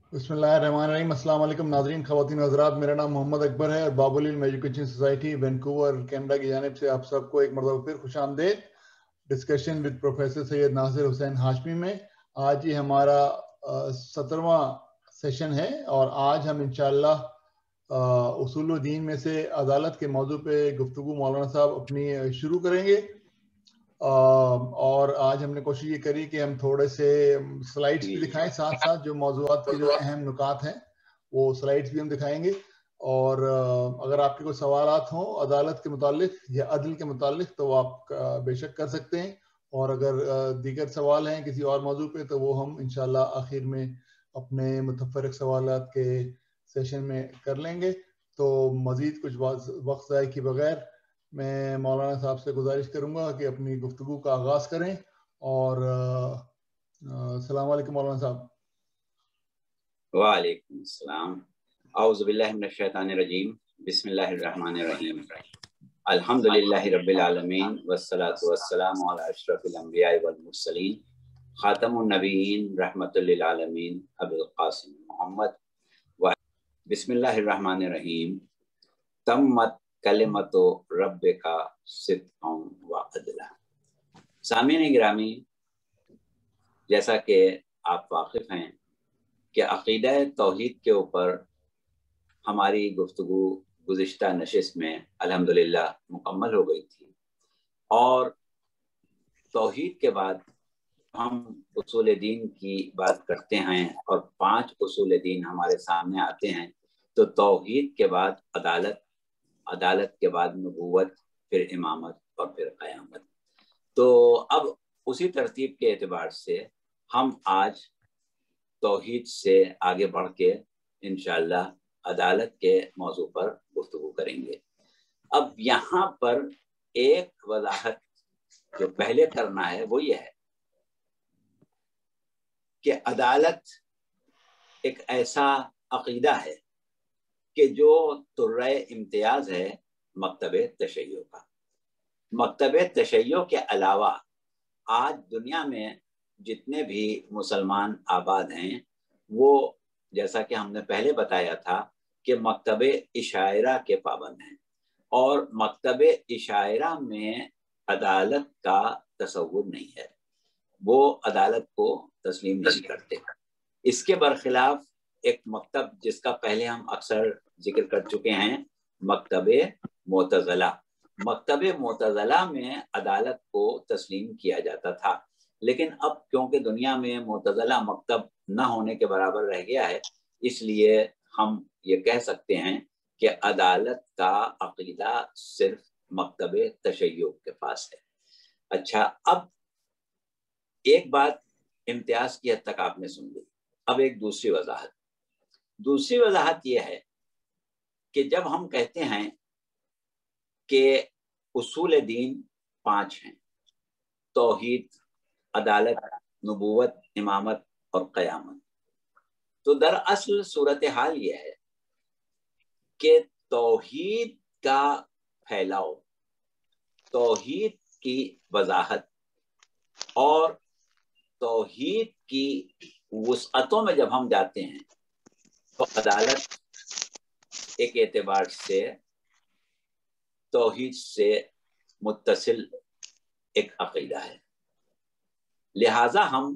बिस्मिल्लाहिर्रहमानिर्रहीम। अस्सलाम वालेकुम नाज़रीन, ख़वातीन हज़रात, मेरा नाम मोहम्मद अकबर है और बाबुल इल्म एजुकेशन सोसाइटी वैंकूवर कनाडा की जानिब से आप सबको एक मरतबा फिर खुशामदीद discussion with professor Syed Nasir Hussain Hashmi में। आज ही हमारा 17वां सेशन है और आज हम इंशाअल्लाह उसूल दीन में से अदालत के मौजू पे गुफ्तगू मौलाना साहब अपनी शुरू करेंगे। और आज हमने कोशिश ये करी कि हम थोड़े से स्लाइड्स भी दिखाएं, साथ साथ जो मौजूआत के जो अहम नुकात हैं वो स्लाइड्स भी हम दिखाएंगे। और अगर आपके कोई सवालात हों अदालत के मुतालिक या अदल के मुतालिक तो आप बेशक कर सकते हैं, और अगर दीगर सवाल हैं किसी और मौजू पे तो वो हम इंशाल्लाह आखिर में अपने मुतफरक सवालात के सेशन में कर लेंगे। तो मज़ीद कुछ वक्त ज़ाय के बगैर मैं मौलाना साहब से गुजारिश करूंगा कि अपनी गुफ्तगू का आगाज करें। और अस्सलाम वालेकुम मौलाना साहब। वालेकुम अस्सलाम। औज़ु बिल्लाहि मिनश शैतानिर रजीम। बिस्मिल्लाहिर रहमानिर रहीम। अल्हम्दुलिल्लाहि रब्बिल आलमीन वस्सलातु वस्सलामु अला अशरफिल अंबिया वल मुरसलीन खातमुन नबिय्यीन रहमतुल लिल आलमीन अबुल कासिम मोहम्मद व बिस्मिल्लाहिर रहमानिर रहीम। तम्मत कलिमतु रब्बिका सिद्क़न व अदला। सामीन गिरामी, जैसा कि आप वाकिफ़ हैं कि अक़ीदा तौहीद के ऊपर हमारी गुफ्तगू गुज़िश्ता नशिस्त में अल्हम्दुलिल्लाह मुकम्मल हो गई थी, और तौहीद के बाद हम उसूल दीन की बात करते हैं और 5 उसूल दीन हमारे सामने आते हैं। तो तौहीद के बाद अदालत, अदालत के बाद नबूवत, फिर इमामत और फिर क़यामत। तो अब उसी तरतीब के एतबार से हम आज तौहीद से आगे बढ़ के इंशाअल्लाह अदालत के मौजू पर गुफ्तगू करेंगे। अब यहाँ पर एक वजाहत जो पहले करना है वो ये है कि अदालत एक ऐसा अक़ीदा है कि जो तुर्रे इम्तियाज़ है मकतबे तशय्यो का। मकतबे तशय्यो के अलावा आज दुनिया में जितने भी मुसलमान आबाद हैं वो, जैसा कि हमने पहले बताया था, कि मकतबे इशायरा के पाबंद हैं, और मकतबे इशायरा में अदालत का तसव्वुर नहीं है, वो अदालत को तस्लीम नहीं करते। इसके बरखिलाफ एक मकतब जिसका पहले हम अक्सर जिक्र कर चुके हैं, मकतबे मोतज़ला। मकतबे मोतज़ला में अदालत को तस्लीम किया जाता था, लेकिन अब क्योंकि दुनिया में मोतज़ला मकतब न होने के बराबर रह गया है, इसलिए हम ये कह सकते हैं कि अदालत का अक़ीदा सिर्फ मकतबे तशय्यो के पास है। अच्छा, अब एक बात इम्तियाज की हद तक आपने सुन ली। अब एक दूसरी वजाहत यह है कि जब हम कहते हैं कि उसूल दीन 5 हैं, तौहीद, अदालत, नबूवत, इमामत और क़यामत, तो दरअसल सूरत हाल यह है कि तौहीद का फैलाव, तौहीद की वजाहत और तौहीद की वुसअतों में जब हम जाते हैं तो अदालत एक एतबार से तौहीद से मुत्तसिल एक अक़ीदा है। लिहाजा हम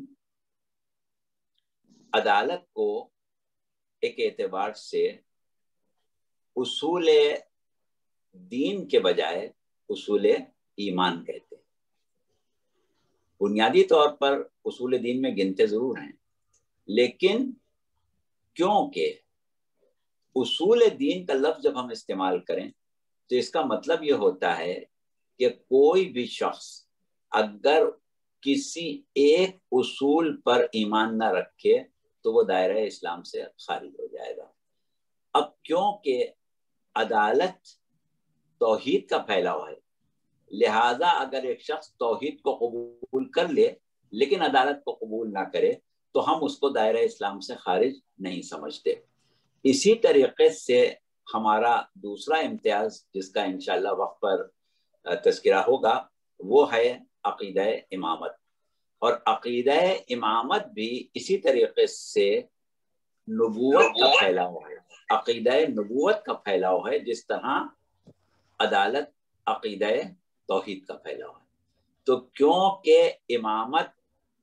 अदालत को एक एतबार से उसूल दीन के बजाय उसूल ईमान कहते हैं। बुनियादी तौर पर उसूल दीन में गिनते ज़रूर हैं, लेकिन क्योंकि उसूल दीन का लफ्ज़ जब हम इस्तेमाल करें तो इसका मतलब ये होता है कि कोई भी शख्स अगर किसी एक उसूल पर ईमान न रखे तो वो दायरा इस्लाम से खारिज हो जाएगा। अब क्योंकि अदालत तौहीद का फैलाव है, लिहाजा अगर एक शख्स तौहीद को कबूल कर ले लेकिन अदालत को कबूल ना करे तो हम उसको दायरा इस्लाम से खारिज नहीं समझते। इसी तरीके से हमारा दूसरा इम्तियाज, जिसका इंशाअल्लाह वक्त पर तज़किरा होगा, वो है अक़ीदा इमामत। और अक़ीदा इमामत भी इसी तरीके से नबूवत का फैलाव है, अकीदा नबूवत का फैलाव है, जिस तरह अदालत अकीदा तौहीद का फैलाव है। तो क्योंकि इमामत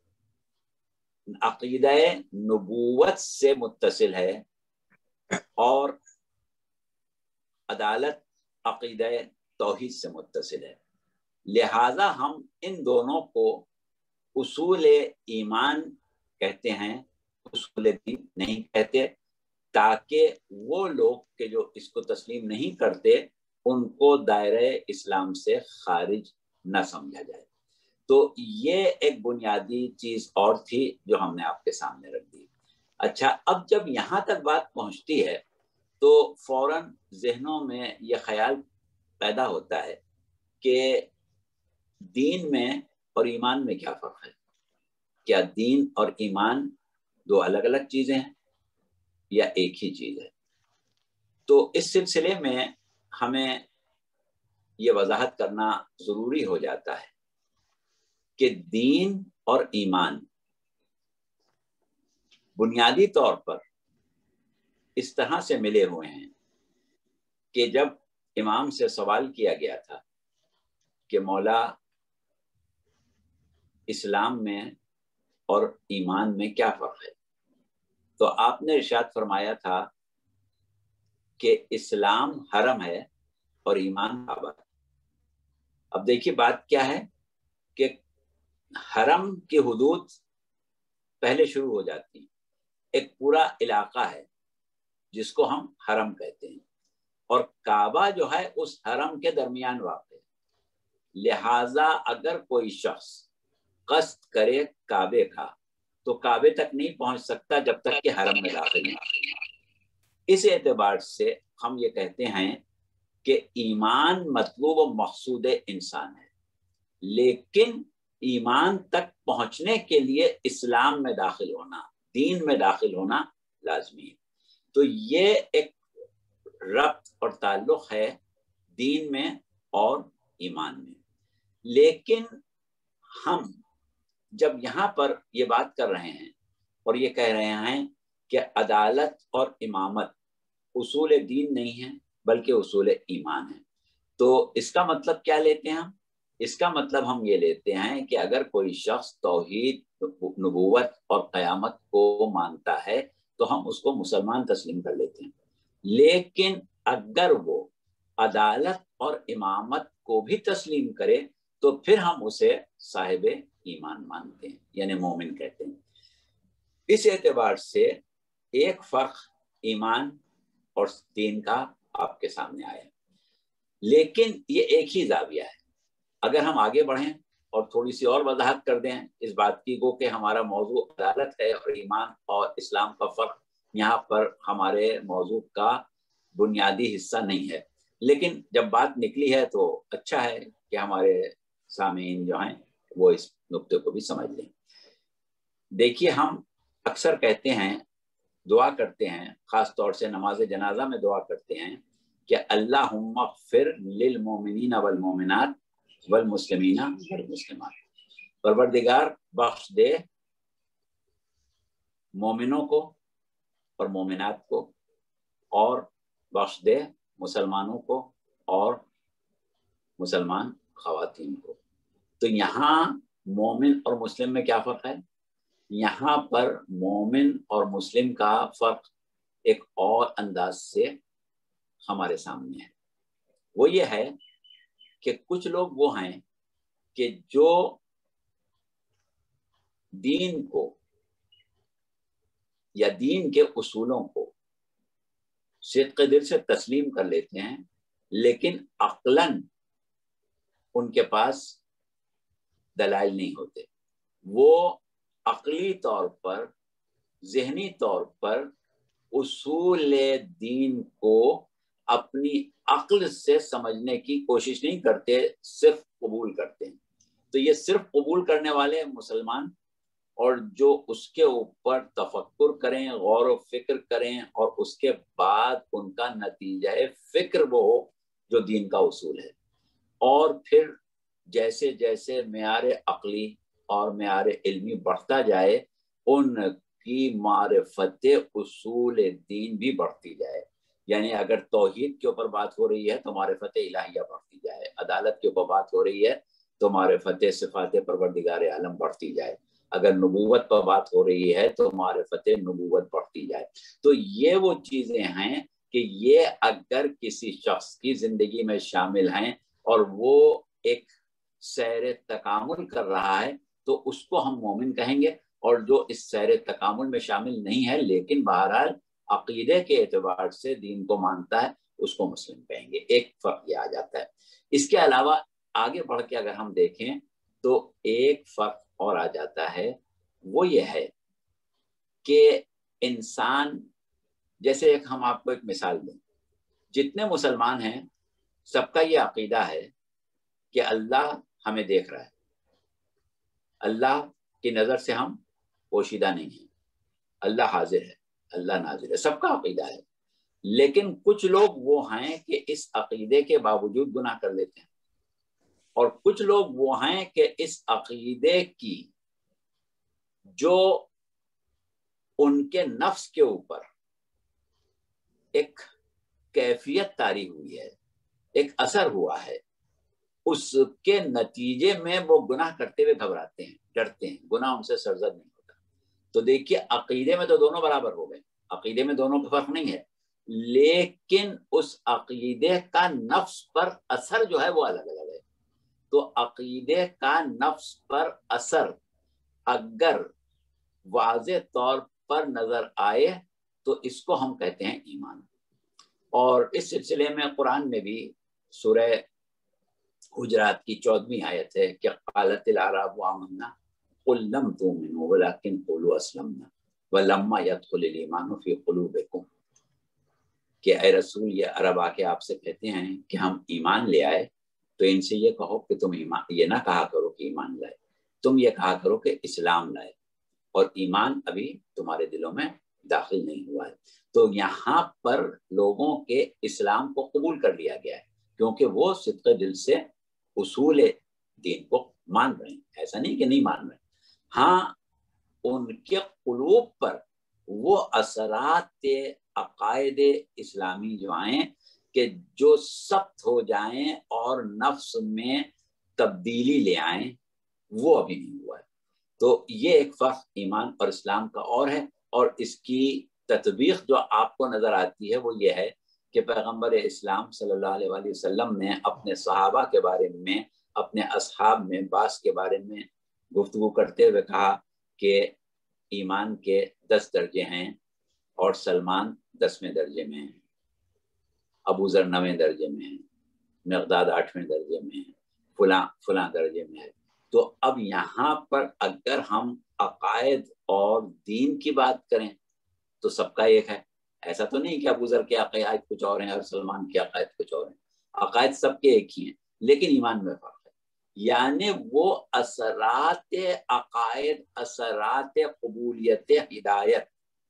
अकीदा नबूवत से मुत्तसिल है और अदालत अकीदा तौहीद से मुत्तसिल है, लिहाजा हम इन दोनों को उसूल ईमान कहते हैं, उसूल दीन नहीं कहते, ताकि वो लोग के जो इसको तस्लीम नहीं करते उनको दायरे इस्लाम से खारिज न समझा जाए। तो ये एक बुनियादी चीज और थी जो हमने आपके सामने रख दी। अच्छा, अब जब यहाँ तक बात पहुँचती है तो फौरन जहनों में ये ख्याल पैदा होता है कि दीन में और ईमान में क्या फर्क है? क्या दीन और ईमान दो अलग अलग चीजें हैं या एक ही चीज है? तो इस सिलसिले में हमें ये वजाहत करना जरूरी हो जाता है कि दीन और ईमान बुनियादी तौर पर इस तरह से मिले हुए हैं कि जब इमाम से सवाल किया गया था कि मौला इस्लाम में और ईमान में क्या फर्क है, तो आपने इरशाद फरमाया था कि इस्लाम हरम है और ईमान काबा है। अब देखिए बात क्या है कि हरम की हुदूद पहले शुरू हो जाती है, एक पूरा इलाका है जिसको हम हरम कहते हैं, और काबा जो है उस हरम के दरमियान वाक़ है। लिहाजा अगर कोई शख्स कस्द करे काबे का तो काबे तक नहीं पहुंच सकता जब तक कि हरम में दाखिल नहीं। इस एतबार से हम ये कहते हैं कि ईमान मतलूब व मकसूद इंसान है, लेकिन ईमान तक पहुंचने के लिए इस्लाम में दाखिल होना, दीन में दाखिल होना लाजमी है। तो ये एक रब्त और ताल्लुक है दीन में और ईमान में। लेकिन हम जब यहाँ पर ये बात कर रहे हैं और ये कह रहे हैं कि अदालत और इमामत उसूल दीन नहीं है बल्कि उसूल ईमान है, तो इसका मतलब क्या लेते हैं हम? इसका मतलब हम ये लेते हैं कि अगर कोई शख्स तौहीद, नबूवत और क़यामत को मानता है तो हम उसको मुसलमान तस्लीम कर लेते हैं, लेकिन अगर वो अदालत और इमामत को भी तस्लीम करे तो फिर हम उसे साहिब ईमान मानते हैं, यानी मोमिन कहते हैं। इस एतबार से एक फर्क ईमान और दीन का आपके सामने आया, लेकिन ये एक ही जाविया है। अगर हम आगे बढ़ें और थोड़ी सी और वजाहत कर दें इस बात की को कि हमारा मौजू अदालत है और ईमान और इस्लाम का फर्क यहाँ पर हमारे मौजू का बुनियादी हिस्सा नहीं है, लेकिन जब बात निकली है तो अच्छा है कि हमारे सामीन जो हैं वो इस नुक्ते को भी समझ लें। देखिए, हम अक्सर कहते हैं, दुआ करते हैं, खास तौर से नमाज जनाजा में दुआ करते हैं कि अल्लाहुम्मा ग़फ़िर लिल मोमिनीन वल मोमिनात वल मुस्लिमीना वल मुस्लिमात, परवरदिगार बख्श दे मोमिनों को और मोमिनात को, और बख्श दे मुसलमानों को और मुसलमान ख़वातीन को। तो यहाँ मोमिन और मुस्लिम में क्या फ़र्क है? यहाँ पर मोमिन और मुस्लिम का फ़र्क एक और अंदाज से हमारे सामने है। वो ये है कि कुछ लोग वो हैं कि जो दीन को या दीन के उसूलों को सिद्क़ दिल से तस्लीम कर लेते हैं, लेकिन अक़लन उनके पास दलाइल नहीं होते। वो अक़ली तौर पर, ज़हनी तौर पर उसूल दीन को अपनी अक्ल से समझने की कोशिश नहीं करते, सिर्फ कबूल करते हैं। तो ये सिर्फ कबूल करने वाले मुसलमान, और जो उसके ऊपर तफक्कुर करें, गौर व फिक्र करें और उसके बाद उनका नतीजा फिक्र वो हो जो दीन का उसूल है, और फिर जैसे जैसे मेयार अक़ली और मेयार इल्मी बढ़ता जाए उनकी کی معرفت اصول دین بھی بڑھتی جائے. یعنی اگر توحید کے اوپر بات ہو رہی ہے تو معرفت الہیہ بڑھتی جائے, عدالت کے اوپر بات ہو رہی ہے تو معرفت صفات پروردگار عالم بڑھتی جائے, اگر نبوت پر بات ہو رہی ہے تو معرفت نبوت بڑھتی جائے. تو یہ وہ چیزیں ہیں کہ یہ اگر کسی شخص کی زندگی میں شامل ہیں اور وہ ایک سیر تکامل کر رہا ہے تو اس کو ہم مومن کہیں گے, اور جو اس سیر تکامل میں شامل نہیں ہے لیکن بہرحال عقیدے کے اعتبار سے دین کو مانتا ہے اس کو مسلم کہیں گے. ایک فرق یہ آ جاتا ہے. اس کے علاوہ آگے بڑھ کے اگر ہم دیکھیں تو ایک فرق اور آ جاتا ہے, وہ یہ ہے کہ انسان, جیسے ایک ہم آپ کو ایک مثال دیں, جتنے مسلمان ہیں سب کا یہ عقیدہ ہے کہ اللہ ہمیں دیکھ رہا ہے, اللہ کی نظر سے ہم پوشیدہ نہیں ہیں, اللہ حاضر ہے, اللہ ناظر ہے, سب کا عقیدہ ہے. لیکن کچھ لوگ وہ ہیں کہ اس عقیدے کے باوجود گناہ کر لیتے ہیں, اور کچھ لوگ وہ ہیں کہ اس عقیدے کی جو ان کے نفس کے اوپر ایک کیفیت طاری ہوئی ہے, ایک اثر ہوا ہے, اس کے نتیجے میں وہ گناہ کرتے ہوئے گھبراتے ہیں, ڈرتے ہیں, گناہ ان سے سرزد نہیں ہوتا. تو دیکھیے عقیدے میں تو دونوں برابر ہو گئے, عقیدے میں دونوں کا فرق نہیں ہے, لیکن اس عقیدے کا نفس پر اثر جو ہے وہ الگ الگ ہے. تو عقیدے کا نفس پر اثر اگر واضح طور پر نظر آئے تو اس کو ہم کہتے ہیں ایمان. اور اس سلسلے میں قرآن میں بھی سورہ حجرات کی 14ویں آیت ہے کہ قالت الاعراب آمنا قل لم تؤمنوا ولكن قولوا اسلمنا ولما يدخل الايمان في قلوبكم, کہ اے رسول یہ عرب آ کے آپ سے کہتے ہیں کہ ہم ایمان لے آئے, تو ان سے یہ کہو کہ تم ایمان, یہ نہ کہا کرو کہ ایمان لائے, تم یہ کہا کرو کہ اسلام لائے, اور ایمان ابھی تمہارے دلوں میں داخل نہیں ہوا ہے. تو یہاں پر لوگوں کے اسلام کو قبول کر لیا گیا ہے کیونکہ وہ صدق دل سے اصول دین کو مان رہے ہیں, ایسا نہیں کہ نہیں مان رہے. ہاں ان کے قلوب پر وہ اثرات عقائد اسلامی جو آئیں کہ جو سخت ہو جائیں اور نفس میں تبدیلی لے آئیں, وہ ابھی نہیں ہوا ہے. تو یہ ایک فرق ایمان اور اسلام کا اور ہے, اور اس کی تطبیق جو آپ کو نظر آتی ہے وہ یہ ہے کہ پیغمبر اسلام صلی اللہ علیہ وآلہ وسلم نے اپنے صحابہ کے بارے میں, اپنے اصحاب میں بعض کے بارے میں گفتگو کرتے ہوئے کہا کہ ایمان کے 10 درجے ہیں اور سلمان 10ویں درجے میں ہیں, ابو ذر 9ویں درجے میں ہیں, مقداد 8ویں درجے میں ہیں, فلاں درجے میں ہے. تو اب یہاں پر اگر ہم عقائد اور دین کی بات کریں تو سب کا ایک ہے. ایسا تو نہیں کہ ابو ذر کے عقائد کچھ اور ہیں اور سلمان کے عقائد کچھ اور ہیں, عقائد سب کے ایک ہی ہیں لیکن ایمان میں فرق ہے. یعنی وہ اثرات عقائد, اثرات قبولیت ہدایت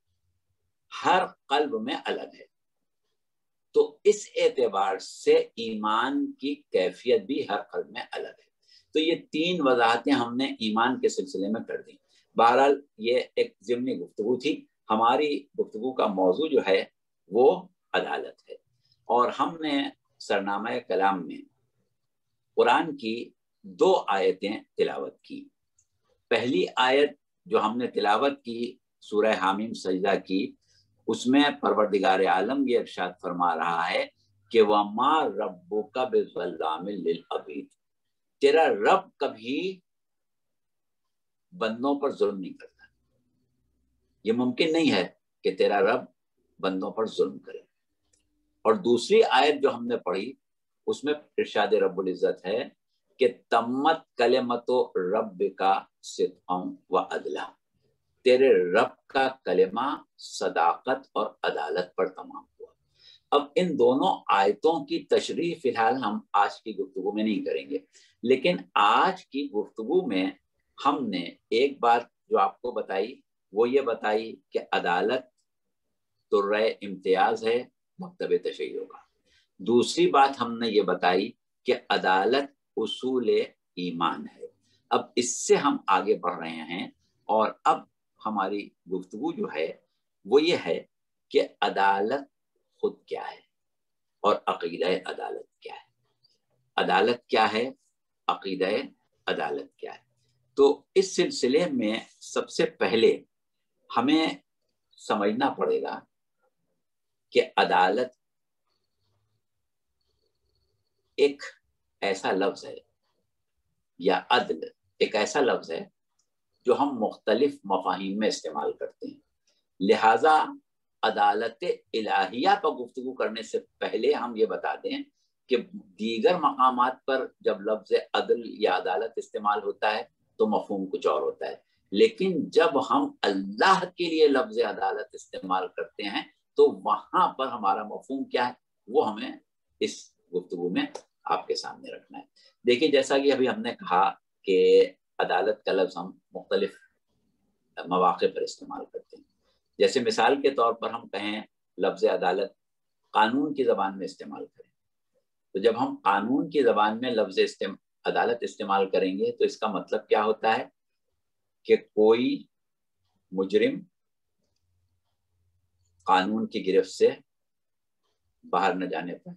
ہر قلب میں الگ ہے. تو اس اعتبار سے ایمان کی کیفیت بھی ہر قلب میں الگ ہے. تو یہ 3 وضاحتیں ہم نے ایمان کے سلسلے میں کر دی. بہرحال یہ ایک ضمنی گفتگو تھی. ہماری گفتگو کا موضوع جو ہے وہ عدالت ہے, اور ہم نے سرنامہ کلام میں قرآن کی 2 آیتیں تلاوت کی. پہلی آیت جو ہم نے تلاوت کی سورہ حامیم سجدہ کی, اس میں پروردگار عالم یہ ارشاد فرما رہا ہے کہ وَمَا رَبُّكَ بِظَلَّامٍ لِّلْعَبِيدِ, تیرا رب کبھی بندوں پر ظلم نہیں کرتا. یہ ممکن نہیں ہے کہ تیرا رب بندوں پر ظلم کرے. اور دوسری آیت جو ہم نے پڑھی اس میں ارشاد رب العزت ہے کہ تمت کلمت ربک صدقا وعدلا, تیرے رب کا کلمہ صداقت اور عدالت پر تمام ہوا. اب ان دونوں آیتوں کی تشریح فی الحال ہم آج کی گفتگو میں نہیں کریں گے, لیکن آج کی گفتگو میں ہم نے ایک بات جو آپ کو بتائی وہ یہ بتائی کہ عدالت درہ امتیاز ہے مکتب تشیع کا. دوسری بات ہم نے یہ بتائی کہ عدالت اصول ایمان ہے. اب اس سے ہم آگے بڑھ رہے ہیں اور اب हमारी गुफ्तगू जो है वो ये है कि अदालत खुद क्या है और अकीदा अदालत क्या है। अदालत क्या है, अकीदा अदालत क्या है। तो इस सिलसिले में सबसे पहले हमें समझना पड़ेगा कि अदालत एक ऐसा लफ्ज है या अदल एक ऐसा लफ्ज है जो हम मुख्तलिफ मफाहिम में इस्तेमाल करते हैं। लिहाजा अदालत इलाहिया पर गुफ्तगू करने से पहले हम ये बता दें कि दीगर मकामात पर जब लफ्ज अदल या अदालत इस्तेमाल होता है तो मफहूम कुछ और होता है, लेकिन जब हम अल्लाह के लिए लफ्ज अदालत इस्तेमाल करते हैं तो वहां पर हमारा मफहूम क्या है वो हमें इस गुफ्तगू में आपके सामने रखना है। देखिए, जैसा कि अभी हमने कहा कि अदालत का लफ्ज हम मुख्तलिफ मौक़े पर इस्तेमाल करते हैं। जैसे मिसाल के तौर पर हम कहें लफ्ज अदालत कानून की ज़बान में इस्तेमाल करें, तो जब हम कानून की ज़बान में लफ्ज अदालत इस्तेमाल करेंगे तो इसका मतलब क्या होता है कि कोई मुजरिम कानून की गिरफ्त से बाहर न जाने पाए,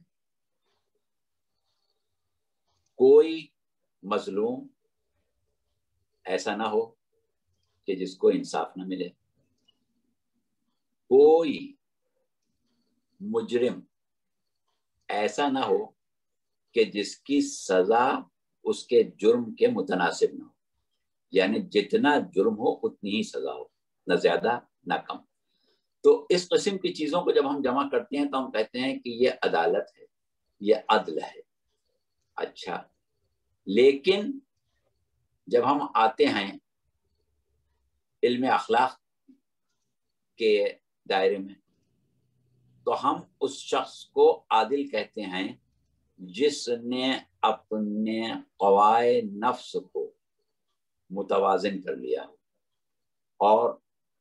कोई मजलूम ऐसा ना हो कि जिसको इंसाफ न मिले, कोई मुजरिम ऐसा ना हो कि जिसकी सजा उसके जुर्म के मुतनासिब ना हो, यानी जितना जुर्म हो उतनी ही सजा हो, न ज्यादा न कम। तो इस किस्म की चीजों को जब हम जमा करते हैं तो हम कहते हैं कि ये अदालत है, ये अदल है। अच्छा, लेकिन जब हम आते हैं इल्म अखलाक के दायरे में तो हम उस शख्स को आदिल कहते हैं जिसने अपने क़वाए नफ्स को मुतवाज़िन कर लिया और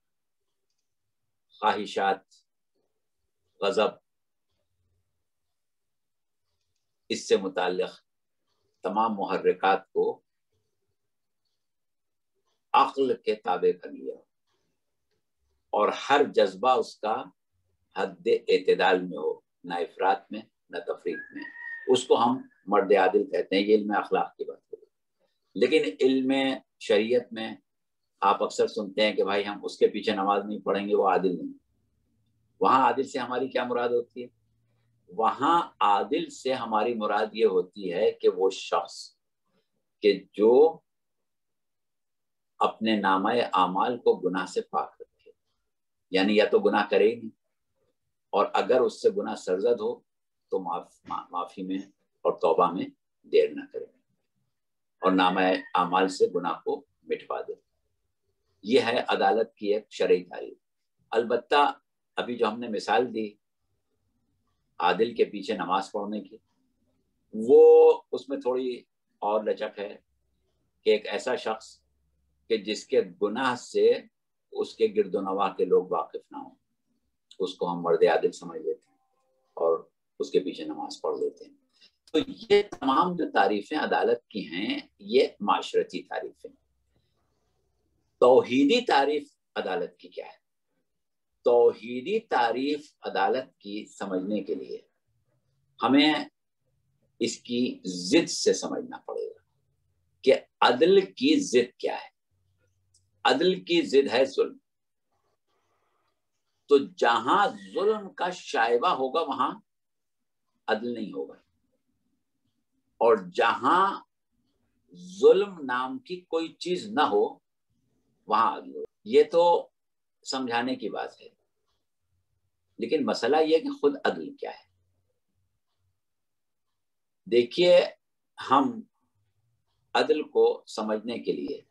ख्वाहिशात, गज़ब, इससे मुताल्लिक़ तमाम मुहर्रिकात को अक्ल के ताबे कर लिया और हर जज्बा उसका हद एतदाल में हो, न इफरात में न तफरीत में, उसको हम मर्द आदिल कहते हैं। ये इल्म अखलाक की बात हो। लेकिन इल्म शरीयत में आप अक्सर सुनते हैं कि भाई हम उसके पीछे नमाज नहीं पढ़ेंगे, वो आदिल नहीं। वहां आदिल से हमारी क्या मुराद होती है? वहां आदिल से हमारी मुराद ये होती है कि वो शख्स कि जो अपने नामाए आमाल को गुनाह से पाक रखे, यानी या तो गुनाह करे ही नहीं, और अगर उससे गुनाह सरजद हो तो माफी में और तौबा में देर न करे और नामाए आमाल से गुनाह को मिटवा दे। ये है अदालत की एक शरई तारीफ। अलबत्ता अभी जो हमने मिसाल दी आदिल के पीछे नमाज पढ़ने की, वो उसमें थोड़ी और लचक है कि एक ऐसा शख्स कि जिसके गुनाह से उसके गिरदोनवा के लोग वाकिफ ना हो, उसको हम मर्द आदिल समझ लेते हैं और उसके पीछे नमाज पढ़ लेते हैं। तो ये तमाम जो तारीफें अदालत की हैं ये माशरती तारीफें। तौहीदी तारीफ अदालत की क्या है? तौहीदी तारीफ अदालत की समझने के लिए हमें इसकी जिद से समझना पड़ेगा कि अदल की जिद क्या है। अदल की जिद है जुल्म। तो जहां जुल्म का शायबा होगा वहां अदल नहीं होगा, और जहां जुल्म नाम की कोई चीज ना हो वहां अदल हो। ये तो समझाने की बात है, लेकिन मसला यह कि खुद अदल क्या है। देखिए, हम अदल को समझने के लिए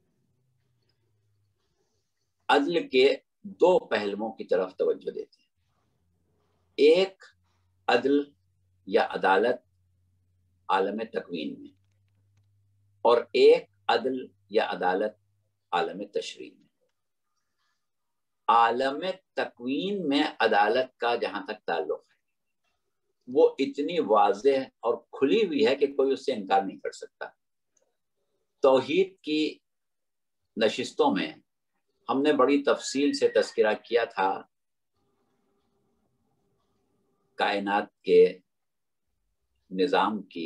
अदल के दो पहलुओं की तरफ तवज्जो देते हैं। एक अदल या अदालत आलम तकवीन में, और एक अदल या अदालत आलम तशरीह में। आलम तकवीन में अदालत का जहां तक ताल्लुक है वो इतनी वाज़ेह और खुली हुई है कि कोई उससे इनकार नहीं कर सकता। तौहीद की नशिस्तों में ہم نے بڑی تفصیل سے تذکرہ کیا تھا کائنات کے نظام کی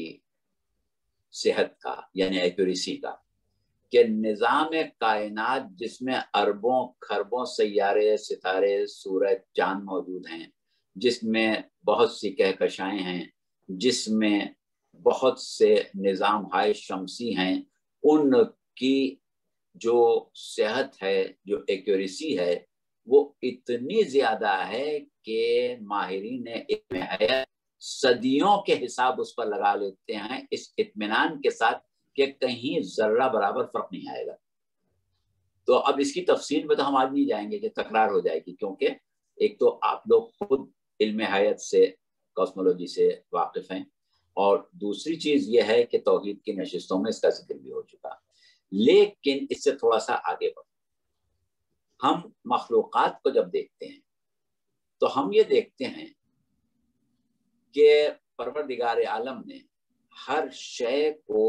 صحت کا، یعنی ایکوریسی کا، کہ نظام کائنات جس میں اربوں خربوں سیارے، ستارے، سورج، چاند موجود ہیں، جس میں بہت سی کہکشائیں ہیں، جس میں بہت سے نظام ہائے شمسی ہیں، ان کی جو صحت ہے، جو ایکوریسی ہے، وہ اتنی زیادہ ہے کہ ماہرین علم حیات صدیوں کے حساب اس پر لگا لیتے ہیں اس اطمینان کے ساتھ کہ کہیں ذرہ برابر فرق نہیں آئے گا۔ تو اب اس کی تفصیل میں تو ہم آج نہیں جائیں گے کہ تکرار ہو جائے گی، کیونکہ ایک تو آپ لوگ خود علم حیات سے، کاسمولوجی سے واقف ہیں، اور دوسری چیز یہ ہے کہ توحید کی نشستوں میں اس کا ذکر بھی ہو چکا۔ لیکن اس سے تھوڑا سا آگے بڑھ، ہم مخلوقات کو جب دیکھتے ہیں تو ہم یہ دیکھتے ہیں کہ پروردگار عالم نے ہر شے کو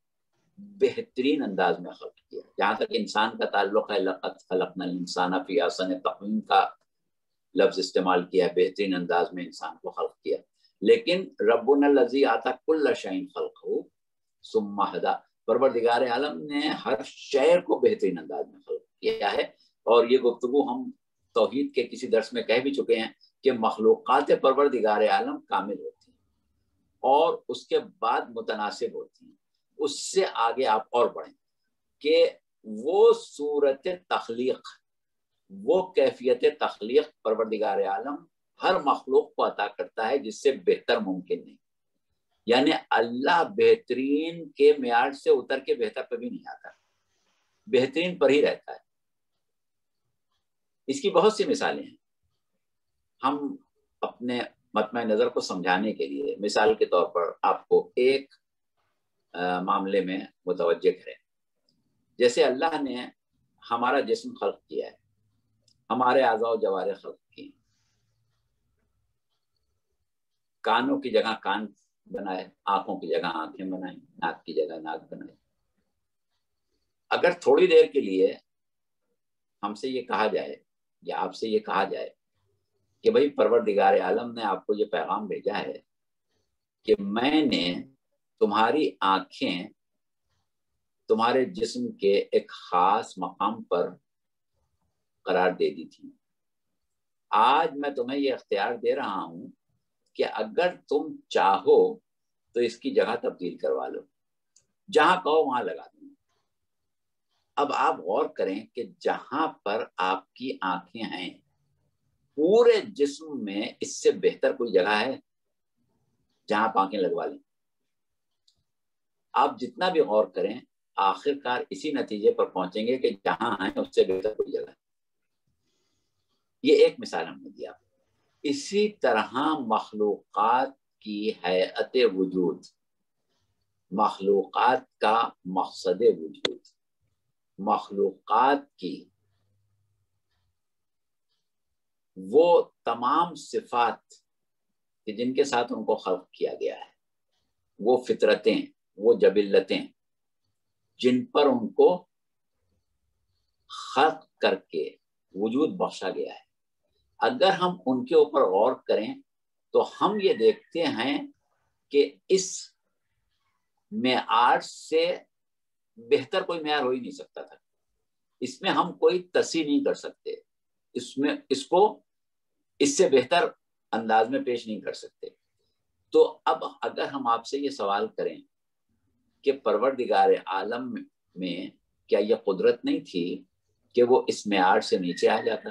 بہترین انداز میں خلق کیا۔ جہاں تک انسان کا تعلق ہے، لقد خلقنا الانسان فی احسن تقویم کا لفظ استعمال کیا، بہترین انداز میں انسان کو خلق کیا، لیکن ربنا الذی اعطی کل شیء خلقہ ثم ہدی، پروردگار عالم نے ہر شے کو بہترین انداز میں خلق کیا ہے۔ اور یہ گفتگو ہم توحید کے کسی درس میں کہہ بھی چکے ہیں کہ مخلوقات پروردگار عالم کامل ہوتی ہیں اور اس کے بعد متناسب ہوتی ہیں۔ اس سے آگے آپ اور بڑھیں کہ وہ صورت تخلیق، وہ کیفیت تخلیق پروردگار عالم ہر مخلوق کو عطا کرتا ہے جس سے بہتر ممکن نہیں، یعنی اللہ بہترین کے معیار سے اتر کے بہتر پہ بھی نہیں آتا، بہترین پر ہی رہتا ہے۔ اس کی بہت سی مثالیں ہیں۔ ہم اپنے مطمع نظر کو سمجھانے کے لیے مثال کے طور پر آپ کو ایک معاملے میں متوجہ کریں۔ جیسے اللہ نے ہمارا جسم خلق کیا ہے، ہمارے اعضاء و جوارح خلق کی، کانوں کی جگہ کان بنائے، آنکھوں کی جگہ آنکھیں بنائیں، ناک کی جگہ ناک بنائے۔ اگر تھوڑی دیر کے لیے ہم سے یہ کہا جائے یا آپ سے یہ کہا جائے کہ بھئی پروردگار عالم نے آپ کو یہ پیغام بھیجا ہے کہ میں نے تمہاری آنکھیں تمہارے جسم کے ایک خاص مقام پر قرار دے دی تھی، آج میں تمہیں یہ اختیار دے رہا ہوں کہ اگر تم چاہو تو اس کی جگہ تبدیل کروا لو، جہاں کہو وہاں لگا دوں۔ اب آپ غور کریں کہ جہاں پر آپ کی آنکھیں ہیں پورے جسم میں اس سے بہتر کوئی جگہ ہے جہاں آپ آنکھیں لگوا لیں؟ آپ جتنا بھی غور کریں آخر کار اسی نتیجے پر پہنچیں گے کہ جہاں ہیں اس سے بہتر کوئی جگہ ہے۔ یہ ایک مثال ہم نے دیا۔ اسی طرح مخلوقات کی حیات وجود، مخلوقات کا مقصد وجود، مخلوقات کی وہ تمام صفات کہ جن کے ساتھ ان کو خلق کیا گیا ہے، وہ فطرتیں، وہ جبلتیں جن پر ان کو خلق کر کے وجود بخشا گیا ہے، اگر ہم ان کے اوپر غور کریں تو ہم یہ دیکھتے ہیں کہ اس معیار سے بہتر کوئی معیار ہو ہی نہیں سکتا تھا۔ اس میں ہم کوئی تصحیح نہیں کر سکتے، اس کو اس سے بہتر انداز میں پیش نہیں کر سکتے۔ تو اب اگر ہم آپ سے یہ سوال کریں کہ پروردگار عالم میں کیا یہ قدرت نہیں تھی کہ وہ اس معیار سے نیچے آ جاتا،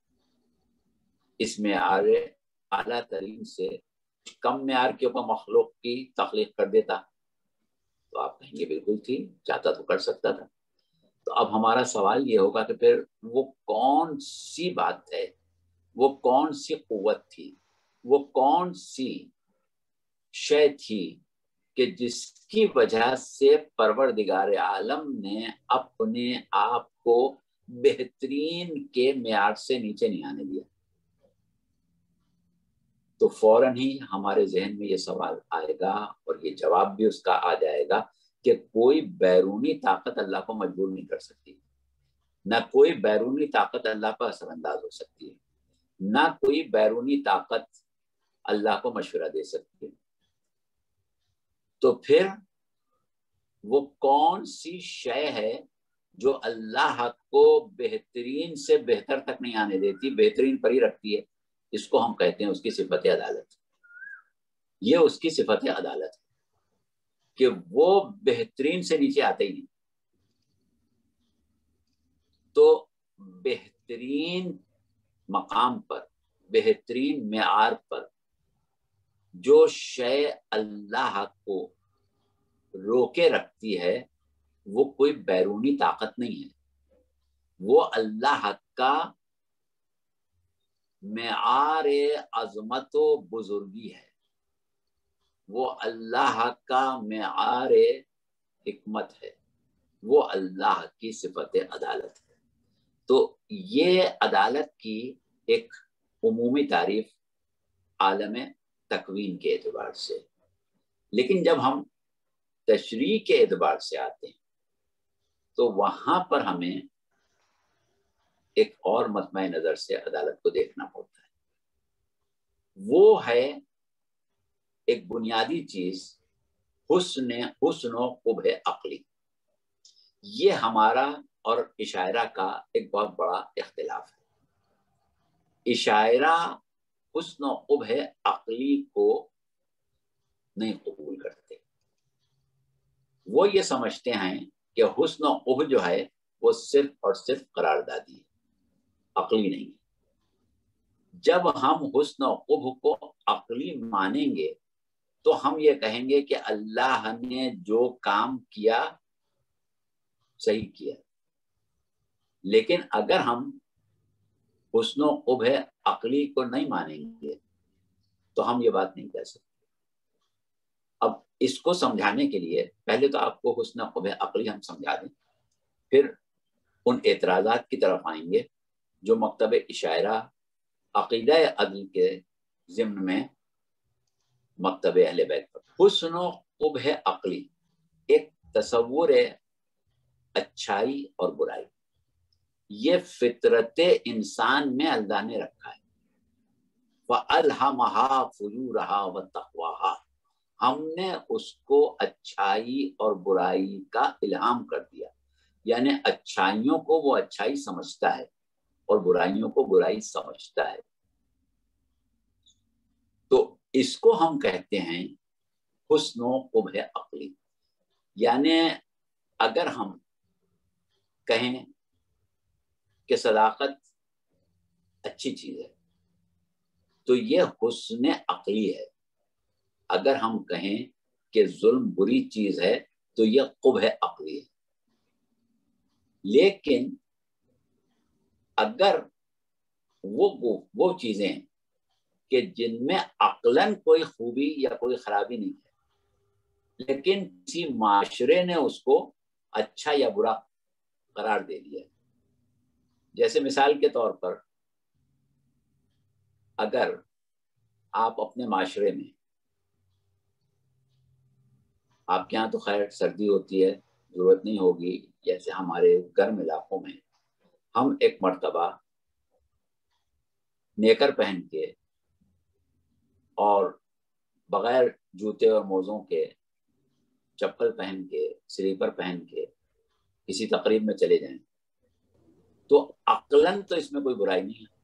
اس معیار اعلیٰ ترین سے کم معیار کے اوپر مخلوق کی تخلیق کر دیتا؟ تو آپ کہیں گے بالکل تھی، چاہتا تو کر سکتا تھا۔ تو اب ہمارا سوال یہ ہوگا کہ پھر وہ کون سی بات ہے، وہ کون سی قوت تھی، وہ کون سی شے تھی کہ جس کی وجہ سے پروردگار عالم نے اپنے آپ کو بہترین کے معیار سے نیچے نہیں آنے دیا؟ تو فوراً ہی ہمارے ذہن میں یہ سوال آئے گا اور یہ جواب بھی اس کا آ جائے گا کہ کوئی بیرونی طاقت اللہ کو مجبور نہیں کر سکتی، نہ کوئی بیرونی طاقت اللہ پر اثر انداز ہو سکتی ہے، نہ کوئی بیرونی طاقت اللہ کو مشورہ دے سکتی ہے. تو پھر وہ کون سی شے ہے جو اللہ کو بہترین سے بہتر تک نہیں آنے دیتی، بہترین پر ہی رکھتی ہے؟ اس کو ہم کہتے ہیں اس کی صفت عدالت. یہ اس کی صفت عدالت ہے کہ وہ بہترین سے نیچے آتے ہی نہیں. تو بہترین مقام پر، بہترین معیار پر جو شے اللہ کو روکے رکھتی ہے وہ کوئی بیرونی طاقت نہیں ہے، وہ اللہ کا معیار عظمت و بزرگی ہے، وہ اللہ کا معیار حکمت ہے، وہ اللہ کی صفت عدالت ہے. تو یہ عدالت کی ایک عمومی تعریف عالم تکوین کے اعتبار سے. لیکن جب ہم تشریع کے اعتبار سے آتے ہیں تو وہاں پر ہمیں ایک اور مطمع نظر سے عدالت کو دیکھنا ہوتا ہے. وہ ہے ایک بنیادی چیز حسن و قبح عقلی. یہ ہمارا اور عشاعرہ کا ایک بہت بڑا اختلاف ہے. عشاعرہ حسن و قبح عقلی کو نہیں قبول کرتے. وہ یہ سمجھتے ہیں کہ حسن و قبح جو ہے وہ صرف اور صرف قراردادی ہے، عقلی نہیں. جب ہم حسن و قبح کو عقلی مانیں گے تو ہم یہ کہیں گے کہ اللہ نے جو کام کیا صحیح کیا. لیکن اگر ہم حسن و قبح عقلی کو نہیں مانیں گے تو ہم یہ بات نہیں کہہ سکتے. اب اس کو سمجھانے کے لیے پہلے تو آپ کو حسن و قبح عقلی ہم سمجھا دیں، پھر ان اعتراضات کی طرف آئیں گے جو مکتب عشاعرہ عقیدہ عدل کے ضمن میں مکتب اہل بیت پر. حسن و قبح عقلی ایک تصور اچھائی اور برائی، یہ فطرت انسان میں اللہ نے رکھا ہے. فَأَلْهَمَهَا فُجُورَهَا وَتَقْوَاهَا، ہم نے اس کو اچھائی اور برائی کا الہام کر دیا. یعنی اچھائیوں کو وہ اچھائی سمجھتا ہے اور برائیوں کو برائی سمجھتا ہے. تو اس کو ہم کہتے ہیں حسن و قبح عقلی. یعنی اگر ہم کہیں کہ صداقت اچھی چیز ہے تو یہ حسن عقلی ہے. اگر ہم کہیں کہ ظلم بری چیز ہے تو یہ قبح عقلی ہے. لیکن اگر وہ چیزیں کہ جن میں عقلاً کوئی خوبی یا کوئی خرابی نہیں ہے لیکن کسی معاشرے نے اس کو اچھا یا برا قرار دے دیا، جیسے مثال کے طور پر اگر آپ اپنے معاشرے میں، آپ کے یہاں تو خیر سردی ہوتی ہے، ضرورت نہیں ہوگی، جیسے ہمارے گرم علاقوں میں ہم ایک مرتبہ نیکر پہن کے اور بغیر جوتے اور موزوں کے، چپل پہن کے، سلیپر پہن کے کسی تقریب میں چلے جائیں تو عقلاً تو اس میں کوئی برائی نہیں ہے،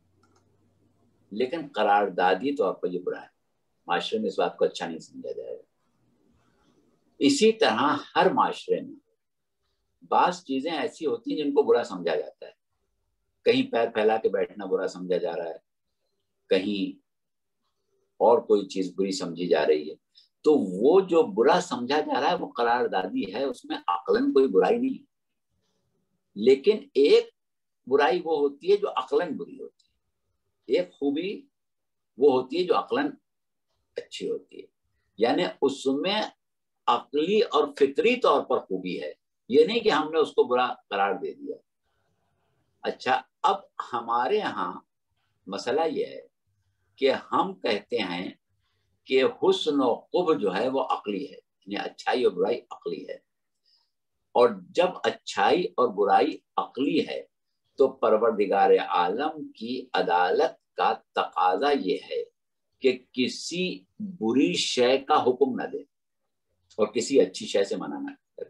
لیکن قراردادی طور پر یہ برا ہے. معاشرے میں اس بات کو اچھا نہیں سمجھا جائے گا. اسی طرح ہر معاشرے میں بعض چیزیں ایسی ہوتی ہیں جن کو برا سمجھا جاتا ہے. کہیں پیر پھیلا کے بیٹھنا برا سمجھا جا رہا ہے، کہیں اور کوئی چیز بری سمجھی جا رہی ہے. تو وہ جو برا سمجھا جا رہا ہے وہ قراردادی ہے، اس میں عقلاً کوئی برائی نہیں. لیکن ایک برائی وہ ہوتی ہے جو عقلاً بری ہوتی ہے، ایک خوبی وہ ہوتی ہے جو عقلاً اچھی ہوتی ہے. یعنی اس میں عقلی اور فطری طور پر خوبی ہے، یہ نہیں کہ ہم نے اس کو برا قرار دے دیا. اچھا، اب ہمارے ہاں مسئلہ یہ ہے کہ ہم کہتے ہیں کہ حسن و قبح جو ہے وہ عقلی ہے، یعنی اچھائی اور برائی عقلی ہے. اور جب اچھائی اور برائی عقلی ہے تو پروردگار عالم کی عدالت کا تقاضا یہ ہے کہ کسی بری شے کا حکم نہ دے اور کسی اچھی شے سے منع نہ کرے.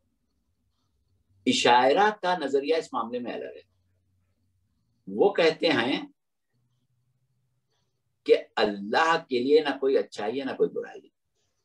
اشاعرہ کا نظریہ اس معاملے میں الگ ہے. وہ کہتے ہیں کہ اللہ کے لیے نہ کوئی اچھائی ہے نہ کوئی برائی ہے،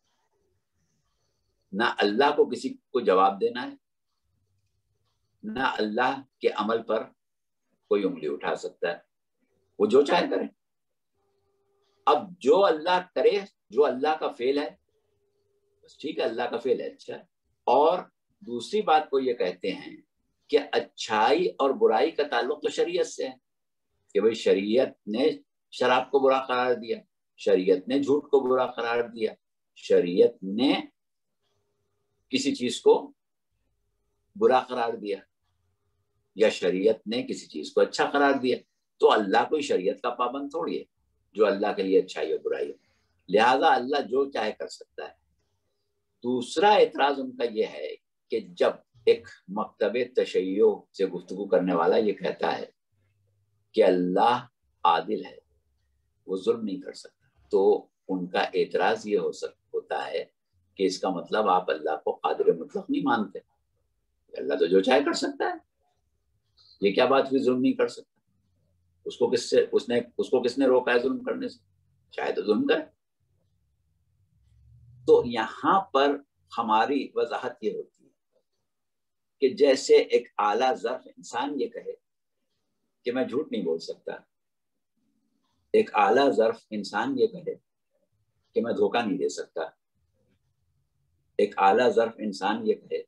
نہ اللہ کو کسی کو جواب دینا ہے، نہ اللہ کے عمل پر کوئی انگلی اٹھا سکتا ہے، وہ جو چاہے کرے. اب جو اللہ کرے، جو اللہ کا فعل ہے بس ٹھیک ہے، اللہ کا فعل ہے، اچھا ہے. اور دوسری بات کو یہ کہتے ہیں کہ اچھائی اور برائی کا تعلق تو شریعت سے ہے کہ بھئی شریعت نے شراب کو برا قرار دیا، شریعت نے جھوٹ کو برا قرار دیا، شریعت نے کسی چیز کو برا قرار دیا یا شریعت نے کسی چیز کو اچھا قرار دیا. تو اللہ کوئی شریعت کا پابند تھوڑی ہے جو اللہ کے لیے اچھائی اور برائی ہے، لہذا اللہ جو چاہے کر سکتا ہے. دوسرا اعتراض ان کا یہ ہے کہ جب ایک مکتب تشیع سے گفتگو کرنے والا یہ کہتا ہے کہ اللہ عادل ہے، وہ ظلم نہیں کر سکتا، تو ان کا اعتراض یہ ہوتا ہے کہ اس کا مطلب آپ اللہ کو قادر مطلق نہیں مانتے. اللہ تو جو چاہے کر سکتا ہے، یہ کیا بات ہوئی ظلم نہیں کر سکتا؟ اس کو کس نے روکا ہے ظلم کرنے سے؟ چاہے تو ظلم کرے. تو یہاں پر ہماری وضاحت یہ ہوتی ہے کہ جیسے ایک اعلیٰ ظرف انسان یہ کہے کہ میں جھوٹ نہیں بول سکتا، ایک اعلیٰ ظرف انسان یہ کہے کہ میں دھوکہ نہیں دے سکتا، ایک اعلیٰ ظرف انسان یہ کہے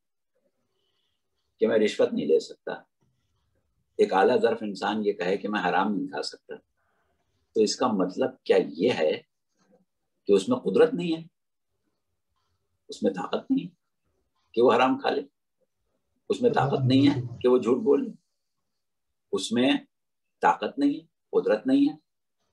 کہ میں رشوت نہیں لے سکتا، ایک اعلیٰ ظرف انسان یہ کہے کہ میں حرام نہیں کھا سکتا. تو اس کا مطلب کیا یہ ہے کہ اس میں قدرت نہیں ہے، اس میں طاقت نہیں ہے کہ وہ حرام کھا لے، اس میں طاقت نہیں ہے کہ وہ جھوٹ بول لے، اس میں طاقت نہیں ہے، قدرت نہیں ہے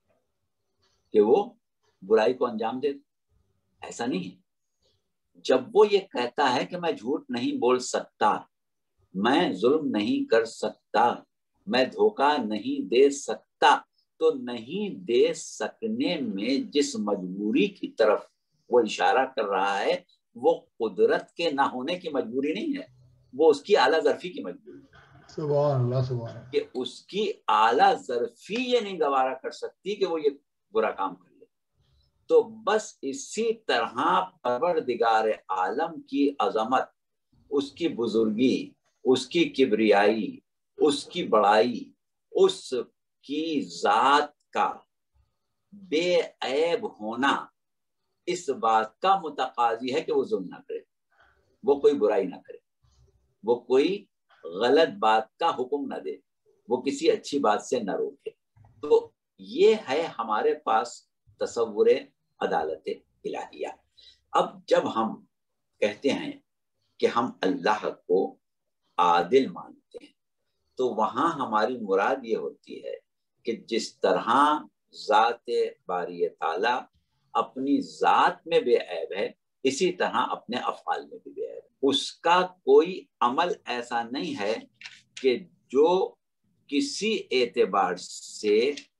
کہ وہ برائی کو انجام دے؟ ایسا نہیں ہے. جب وہ یہ کہتا ہے کہ میں جھوٹ نہیں بول سکتا، میں ظلم نہیں کر سکتا، میں دھوکہ نہیں دے سکتا، تو نہیں دے سکنے میں جس مجبوری کی طرف وہ اشارہ کر رہا ہے وہ قدرت کے نہ ہونے کی مجبوری نہیں ہے، وہ اس کی اعلیٰ ظرفی کی مجبوری ہے. سبحان اللہ، سبحان اللہ. کہ اس کی اعلیٰ ظرفی یہ نہیں گوارا کر سکتی کہ وہ یہ برا کام کر لے. تو بس اسی طرح پروردگار عالم کی عظمت، اس کی بزرگی، اس کی کبریائی، اس کی بڑائی، اس کی ذات کا بے عیب ہونا اس بات کا متقاضی ہے کہ وہ ظلم نہ کرے، وہ کوئی برائی نہ کرے، وہ کوئی غلط بات کا حکم نہ دے، وہ کسی اچھی بات سے نہ روکے. تو یہ ہے ہمارے پاس تصور عدالت الہیہ. اب جب ہم کہتے ہیں کہ ہم اللہ کو عادل مانتے ہیں تو وہاں ہماری مراد یہ ہوتی ہے کہ جس طرح ذات باری تعالی اپنی ذات میں بے عیب ہے، اسی طرح اپنے افعال میں بھی بے عیب ہے. اس کا کوئی عمل ایسا نہیں ہے کہ جو کسی اعتبار سے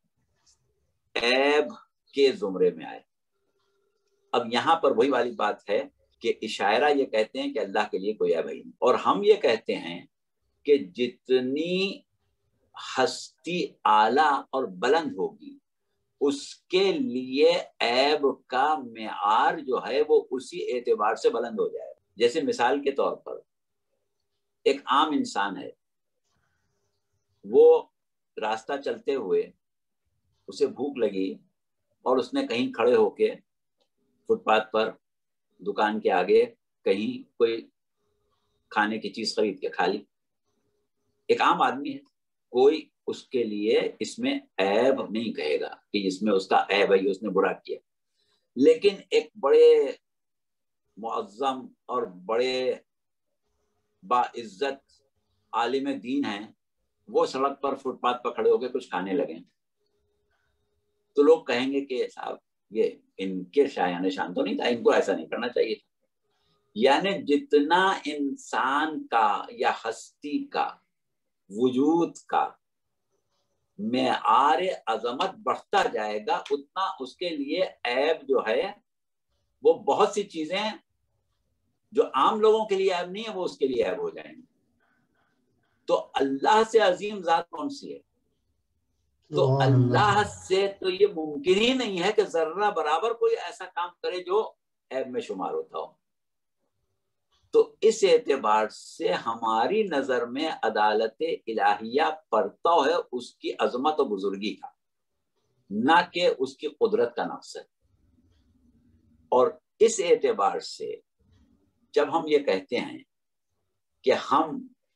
عیب کے زمرے میں آئے. اب یہاں پر وہی والی بات ہے کہ اشاعرہ یہ کہتے ہیں کہ اللہ کے لیے کوئی عیب ہی نہیں، اور ہم یہ کہتے ہیں کہ جتنی ہستی اعلیٰ اور بلند ہوگی اس کے لیے عیب کا معیار جو ہے وہ اسی اعتبار سے بلند ہو جائے. جیسے مثال کے طور پر ایک عام انسان ہے، وہ راستہ چلتے ہوئے اسے بھوک لگی اور اس نے کہیں کھڑے ہو کے فٹ پاتھ پر دکان کے آگے کہیں کوئی کھانے کی چیز خرید کے کھا لی. ایک عام آدمی ہے، کوئی اس کے لیے اس میں عیب نہیں کہے گا کہ اس میں اس کا عیب ہے، اس نے برا کیا. لیکن ایک بڑے معظم اور بڑے باعزت عالم دین ہیں، وہ سڑک پر فٹ پاتھ پر کھڑے ہو کے کچھ کھانے لگے تو لوگ کہیں گے کہ صاحب یہ ان کے شایان شان تو نہیں تھا، ان کو ایسا نہیں کرنا چاہیے. یعنی جتنا انسان کا یا ہستی کا وجود کا معیار عظمت بڑھتا جائے گا اتنا اس کے لیے عیب جو ہے وہ بہت سی چیزیں جو عام لوگوں کے لیے عیب نہیں ہے وہ اس کے لیے عیب ہو جائیں گے. تو اللہ سے عظیم ذات کون سی ہے؟ تو اللہ سے تو یہ ممکن ہی نہیں ہے کہ ذرہ برابر کوئی ایسا کام کرے جو عیب میں شمار ہوتا ہو. تو اس اعتبار سے ہماری نظر میں عدالت الہیہ پرتو ہے اس کی عظمت و بزرگی کا، نہ کہ اس کی قدرت کا نقص ہے. اور اس اعتبار سے جب ہم یہ کہتے ہیں کہ ہم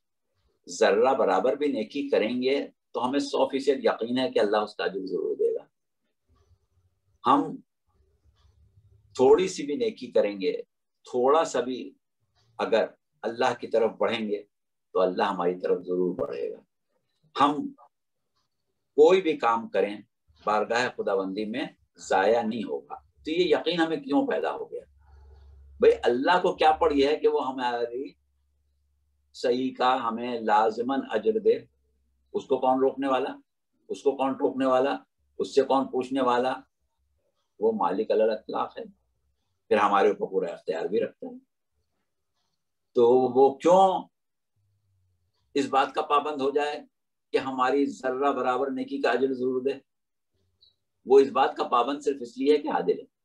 ذرہ برابر بھی نیکی کریں گے تو ہمیں 100% یقین ہے کہ اللہ اس کا اجر ضرور دے گا. ہم تھوڑی سی بھی نیکی کریں گے، تھوڑا سا بھی اگر اللہ کی طرف بڑھیں گے تو اللہ ہماری طرف ضرور بڑھے گا. ہم کوئی بھی کام کریں بارگاہ خداوندی میں ضائع نہیں ہوگا. تو یہ یقین ہمیں کیوں پیدا ہو گیا؟ بھئی اللہ کو کیا پڑی ہے کہ وہ ہماری صحیح کا ہمیں لازماً اجر دے. اس کو کون روکنے والا، اس کو کون ٹوکنے والا، اس سے کون پوچھنے والا؟ وہ مالک الاطلاق ہے، پھر ہمارے اوپر پورا اختیار بھی رکھتا ہے. تو وہ کیوں اس بات کا پابند ہو جائے کہ ہماری ذرہ برابر نیکی کا اجر ضرور دے؟ وہ اس بات کا پابند صرف اس لیے ہے کہ عادل ہے.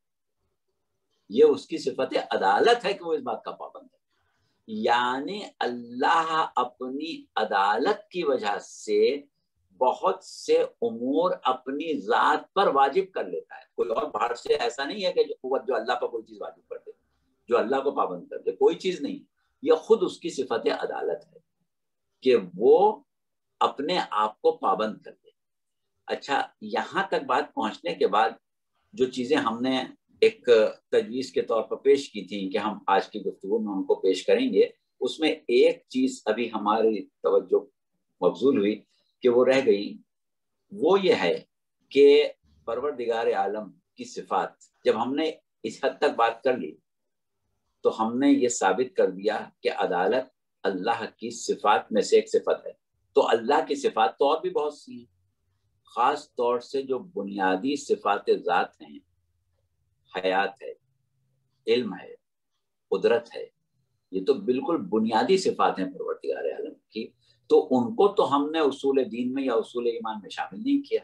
یہ اس کی صفت عدالت ہے کہ وہ اس بات کا پابند ہے. یعنی اللہ اپنی عدالت کی وجہ سے بہت سے امور اپنی ذات پر واجب کر لیتا ہے. کوئی اور باہر سے ایسا نہیں ہے کہ جو اللہ پر کوئی چیز واجب کر دے، جو اللہ کو پابند کر دے، کوئی چیز نہیں. یہ خود اس کی صفت عدالت ہے کہ وہ اپنے آپ کو پابند کر دے. اچھا، یہاں تک بات پہنچنے کے بعد جو چیزیں ہم نے ایک تجویز کے طور پر پیش کی تھی کہ ہم آج کی گفتگو میں ان کو پیش کریں گے، اس میں ایک چیز ابھی ہماری توجہ مبذول ہوئی کہ وہ رہ گئی. وہ یہ ہے کہ پروردگار عالم کی صفات جب ہم نے اس حد تک بات کر لی تو ہم نے یہ ثابت کر دیا کہ عدالت اللہ کی صفات میں سے ایک صفت ہے. تو اللہ کی صفات تو اور بھی بہت سی ہیں، خاص طور سے جو بنیادی صفات ذات ہیں، حیات ہے، علم ہے، قدرت ہے، یہ تو بالکل بنیادی صفات ہیں پروردگار عالم کی. تو ان کو تو ہم نے اصول دین میں یا اصول ایمان میں شامل نہیں کیا،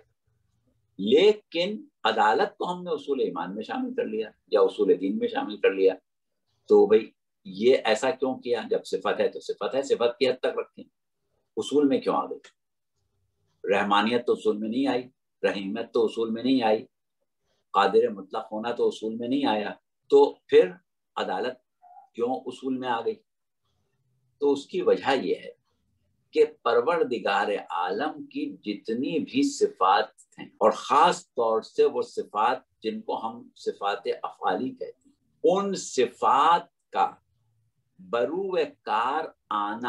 لیکن عدالت کو ہم نے اصول ایمان میں شامل کر لیا یا اصول دین میں شامل کر لیا. تو بھئی یہ ایسا کیوں کیا؟ جب صفت ہے تو صفت ہے، صفت کی حد تک رکھیں. اصول میں کیوں آ گئی؟ رحمانیت تو اصول میں نہیں آئی، رحیمیت تو اصول میں نہیں آئی، قادر مطلق ہونا تو اصول میں نہیں آیا. تو پھر عدالت کیوں اصول میں آ گئی؟ تو اس کی وجہ یہ ہے کہ پروردگار عالم کی جتنی بھی صفات ہیں، اور خاص طور سے وہ صفات جن کو ہم صفات افعالی کہتے ہیں، ان صفات کا بروئے کار آنا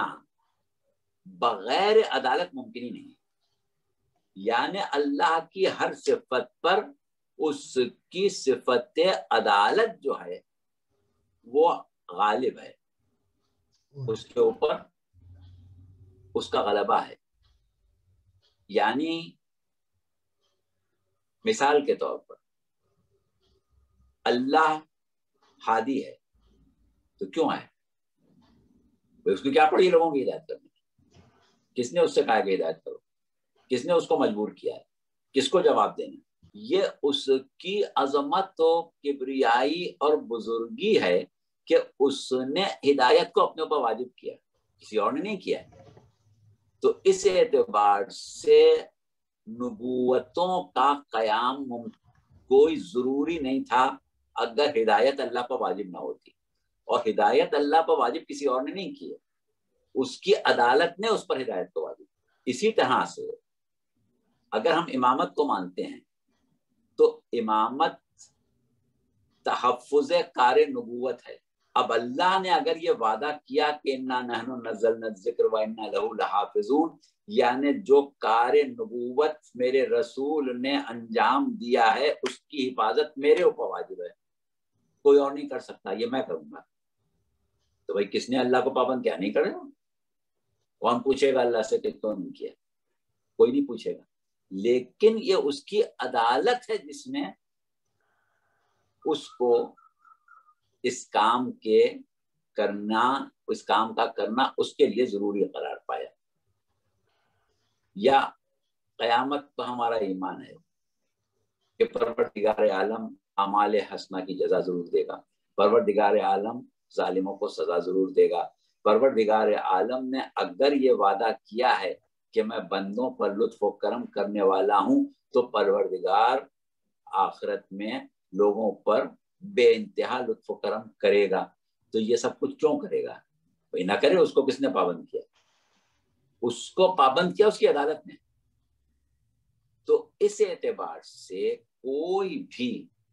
بغیر عدالت ممکن ہی نہیں. یعنی اللہ کی ہر صفت پر اس کی صفت عدالت جو ہے وہ غالب ہے، اس کے اوپر اس کا غلبہ ہے. یعنی مثال کے طور پر اللہ ہادی ہے تو کیوں ہے؟ اس کو کیا پڑی لوگوں کی ہدایت کرنے؟ کس نے اس سے کہا کہ ہدایت کرو؟ کس نے اس کو مجبور کیا ہے؟ کس کو جواب دینا؟ یہ اس کی عظمت و کبریائی اور بزرگی ہے کہ اس نے ہدایت کو اپنے اوپر واجب کیا، کسی اور نے نہیں کیا. تو اس اعتبار سے نبوتوں کا قیام کوئی ضروری نہیں تھا اگر ہدایت اللہ پر واجب نہ ہوتی، اور ہدایت اللہ پر واجب کسی اور نے نہیں کی ہے، اس کی عدالت نے اس پر ہدایت کو واجب. اسی طرح سے اگر ہم امامت کو مانتے ہیں تو امامت تحفظ کار نبوت ہے. اب اللہ نے اگر یہ وعدہ کیا کہ انا نحن نزلنا الذکر و انا لہ لحافظون، یعنی جو کار نبوت میرے رسول نے انجام دیا ہے اس کی حفاظت میرے اوپر واجب ہے، کوئی اور نہیں کر سکتا، یہ میں کروں گا. तो भाई किसने अल्लाह को पाबंद किया? नहीं करे। कौन पूछेगा अल्लाह से कि क्यों नहीं किया? कोई नहीं पूछेगा। लेकिन ये उसकी अदालत है जिसने उसको इस काम के करना, इस काम का करना उसके लिए जरूरी करार पाया। या क़यामत पर हमारा ईमान है कि परवरदिगार आलम अमाल हसना की जजा जरूर देगा, परवरदिगार आलम जालिमों को सजा जरूर देगा। परवरदिगार आलम ने अगर ये वादा किया है कि मैं बंदों पर लुत्फ व करम करने वाला हूं, तो परवरदिगार आखिरत में लोगों पर बेइंतहा लुत्फ व करम करेगा। तो ये सब कुछ क्यों करेगा? भाई ना करे, उसको किसने पाबंद किया? उसको पाबंद किया उसकी अदालत ने। तो इस एतबार से कोई भी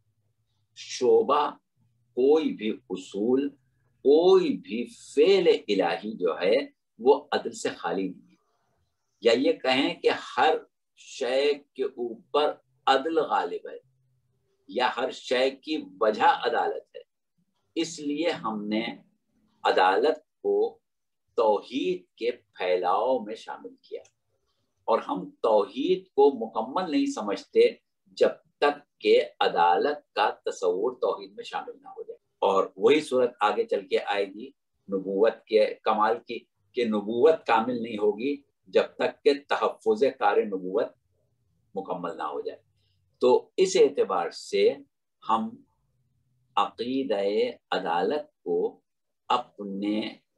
शोबा, कोई भी उसूल, कोई भी फेल इलाही जो है वो अदल से खाली नहीं है। या ये कहें कि हर शय के ऊपर अदल गालिब है, या हर शय की वजह अदालत है। इसलिए हमने अदालत को तौहीद के फैलाव में शामिल किया। और हम तौहीद को मुकम्मल नहीं समझते जब तक के अदालत का तसव्वुर तौहीद में शामिल ना हो जाए। और वही सूरत आगे चल के आएगी नबूवत के कमाल की, कि नबूवत कामिल नहीं होगी जब तक के तहफ़्फ़ुज़ कार नबूवत मुकम्मल ना हो जाए। तो इस एतबार से हम अक़ीदा-ए अदालत को अपने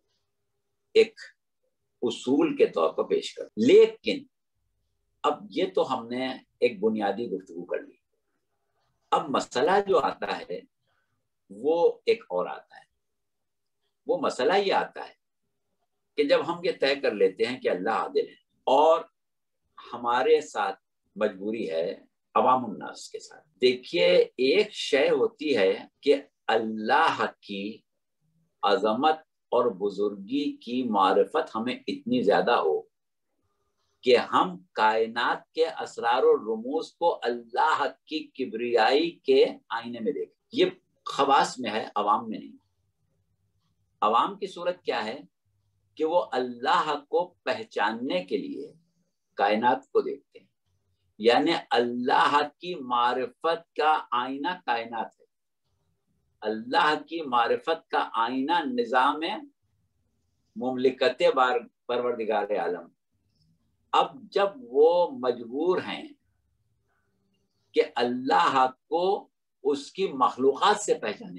एक उसूल के तौर पर पेश कर। लेकिन अब ये तो हमने एक बुनियादी गुफ्तगू कर ली। अब मसला जो आता है वो एक और आता है। वो मसला ये आता है कि जब हम ये तय कर लेते हैं कि अल्लाह आदिल है और हमारे साथ मजबूरी है अवामुन्नास के साथ। देखिए, एक शय होती है कि अल्लाह की अजमत और बुजुर्गी की मारिफत हमें इतनी ज्यादा हो कि हम कायनात के असरार और रुमूज को अल्लाह की किबरियाई के आईने में देखें। ये खवास में है, अवाम में नहीं। अवाम की सूरत क्या है कि वो अल्लाह को पहचानने के लिए कायनात को देखते हैं, यानी अल्लाह की मारिफत का आईना कायनात है। अल्लाह की मारिफत का आईना निज़ाम मुमलिकत परवरदिगार आलम। अब जब वो मजबूर हैं कि अल्लाह को उसकी मखलूक़ात से पहचाने,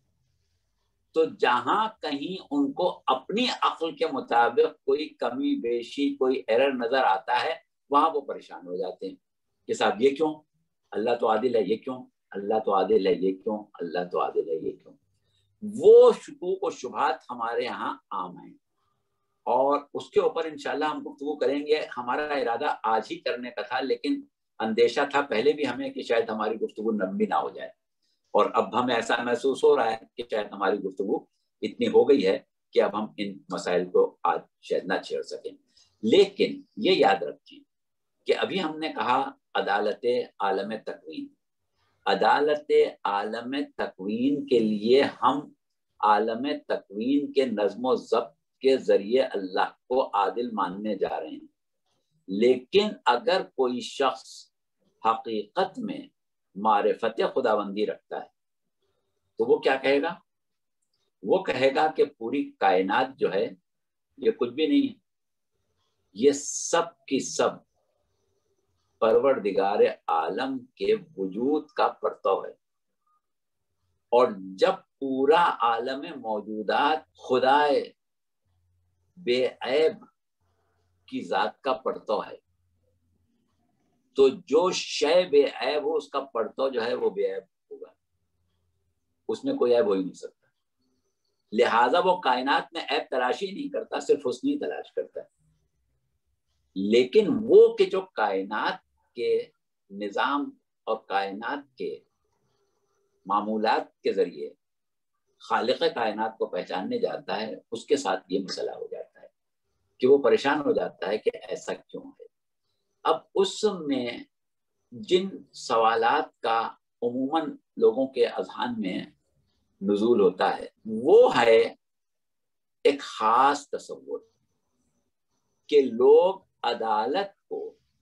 तो जहां कहीं उनको अपनी अक्ल के मुताबिक कोई कमी बेशी, कोई एरर नजर आता है, वहां वो परेशान हो जाते हैं कि साहब ये क्यों, अल्लाह तो आदिल है, ये क्यों, अल्लाह तो आदिल है, ये क्यों, अल्लाह तो आदिल है, ये क्यों। वो शुकूक और शुबहात हमारे यहाँ आम हैं और उसके ऊपर इंशाल्लाह हम गुफ्तगू करेंगे। हमारा इरादा आज ही करने का था, लेकिन अंदेशा था पहले भी हमें कि शायद हमारी गुफ्तगू लंबी ना हो जाए, और अब हमें ऐसा महसूस हो रहा है कि शायद हमारी गुफ्तगू इतनी हो गई है कि अब हम इन मसाइल को आज शायद ना छेड़ सकें। लेकिन ये याद रखें कि अभी हमने कहा अदालत आलम तकवीन। अदालत आलम तकवीन के लिए हम आलम तकवीन के नज़्म ज़ब्त के जरिए अल्लाह को आदिल मानने जा रहे हैं। लेकिन अगर कोई शख्स हकीकत में मारिफत खुदाबंदी रखता है तो वो क्या कहेगा? वो कहेगा कि पूरी कायनात जो है ये कुछ भी नहीं है, ये सब की सब परवरदिगार आलम के वजूद का परतव है। और जब पूरा आलम मौजूदात खुदाए बेऐब की जात का परतव है, तो जो शय बेऐब हो उसका परतव जो है वो बेऐब होगा, उसमें कोई ऐब हो ही नहीं सकता। लिहाजा वो कायनात में ऐब तलाशी नहीं करता, सिर्फ हुस्न ही तलाश करता है। लेकिन वो कि जो कायनात के निज़ाम और कायनात के मामूलात के जरिए खालिक कायनात को पहचानने जाता है, उसके साथ ये मसला हो जाता है कि वो परेशान हो जाता है कि ऐसा क्यों है। अब उसमें जिन सवालात का उमूमन लोगों के अज़हान में नुज़ूल होता है वो है ایک خاص تصور کہ لوگ عدالت کو،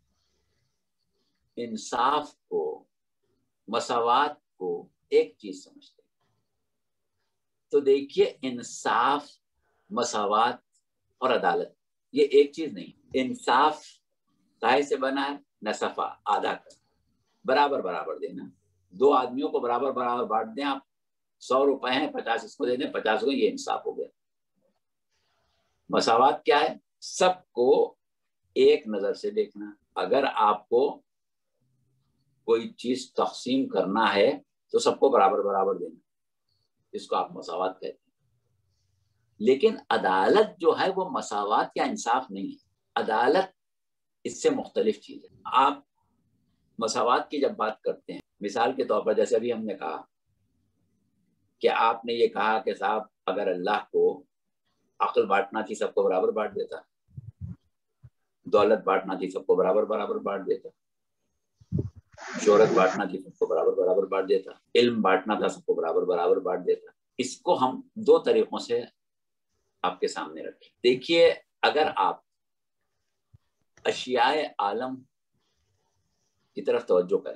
انصاف کو، مساوات کو ایک چیز سمجھتے ہیں. تو دیکھیے انصاف، مساوات اور عدالت یہ ایک چیز نہیں. انصاف کائے سے بنا ہے؟ نصفہ، آدھا کر، برابر برابر دینا. دو آدمیوں کو برابر برابر بانٹ دیں آپ. 100 روپے ہیں، 50 اس کو دے دیں، 50 کو، یہ انصاف ہو گیا. مساوات کیا ہے؟ سب کو ایک نظر سے دیکھنا. اگر آپ کو کوئی چیز تقسیم کرنا ہے تو سب کو برابر برابر دینا، اس کو آپ مساوات کہتے ہیں. لیکن عدالت جو ہے وہ مساوات یا انصاف نہیں ہے. عدالت اس سے مختلف چیز ہے. آپ مساوات کی جب بات کرتے ہیں، مثال کے طور پر جیسے ابھی ہم نے کہا کہ آپ نے یہ کہا کہ صاحب اگر اللہ کو عقل بانٹنا تھی سب کو برابر بانٹ دیتا، دولت بانٹنا تھی سب کو برابر برابر بانٹ دیتا، شہرت بانٹنا تھی سب کو برابر برابر بانٹ دیتا، علم بانٹنا تھا سب کو برابر برابر بانٹ دیتا. اس کو ہم دو طریقوں سے آپ کے سامنے رکھیں. دیکھیے اگر آپ اشیاء عالم کی طرف توجہ کریں،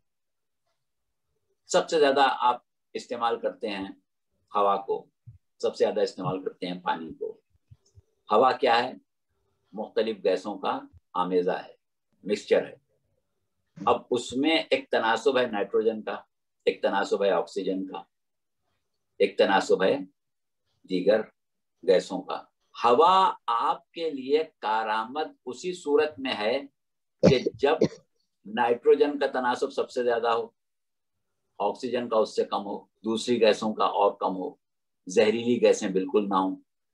سب سے زیادہ آپ استعمال کرتے ہیں ہوا کو، سب سے زیادہ استعمال کرتے ہیں پانی کو. ہوا کیا ہے؟ مختلف گیسوں کا آمیزہ ہے، مکسچر ہے. اب اس میں ایک تناسب ہے نائٹروجن کا، ایک تناسب ہے آکسیجن کا، ایک تناسب ہے دیگر گیسوں کا. ہوا آپ کے لیے کارآمد اسی صورت میں ہے کہ جب نائٹروجن کا تناسب سب سے زیادہ ہو، آکسیجن کا اس سے کم ہو، دوسری گیسوں کا اور کم ہو، زہریلی گیسیں بالکل نہ ہوں.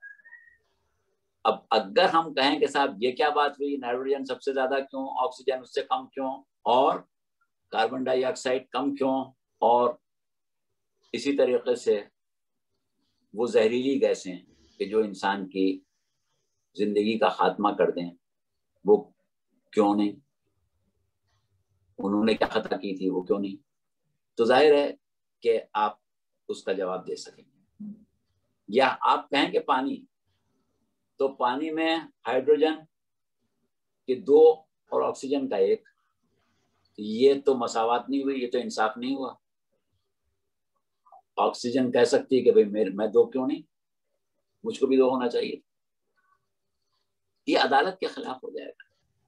اب اگر ہم کہیں کہ صاحب یہ کیا بات ہوئی، نائٹروجن سب سے زیادہ کیوں، آکسیجن اس سے کم کیوں، اور کاربن ڈائی آکسائڈ کم کیوں، اور اسی طریقے سے وہ زہریلی گیسیں کہ جو انسان کی زندگی کا خاتمہ کر دیں وہ کیوں نہیں، انہوں نے کیا خطا کی تھی وہ کیوں نہیں. تو ظاہر ہے کہ آپ اس کا جواب دے سکیں گے. یا آپ کہیں کہ پانی، تو پانی میں ہائیڈروجن کے 2 اور آکسیجن کا 1، یہ تو مساوات نہیں ہوئی، یہ تو انصاف نہیں ہوا. آکسیجن کہہ سکتی ہے کہ بھئی میں 2 کیوں نہیں، مجھ کو بھی 2 ہونا چاہیے. یہ عدالت کے خلاف ہو جائے گا.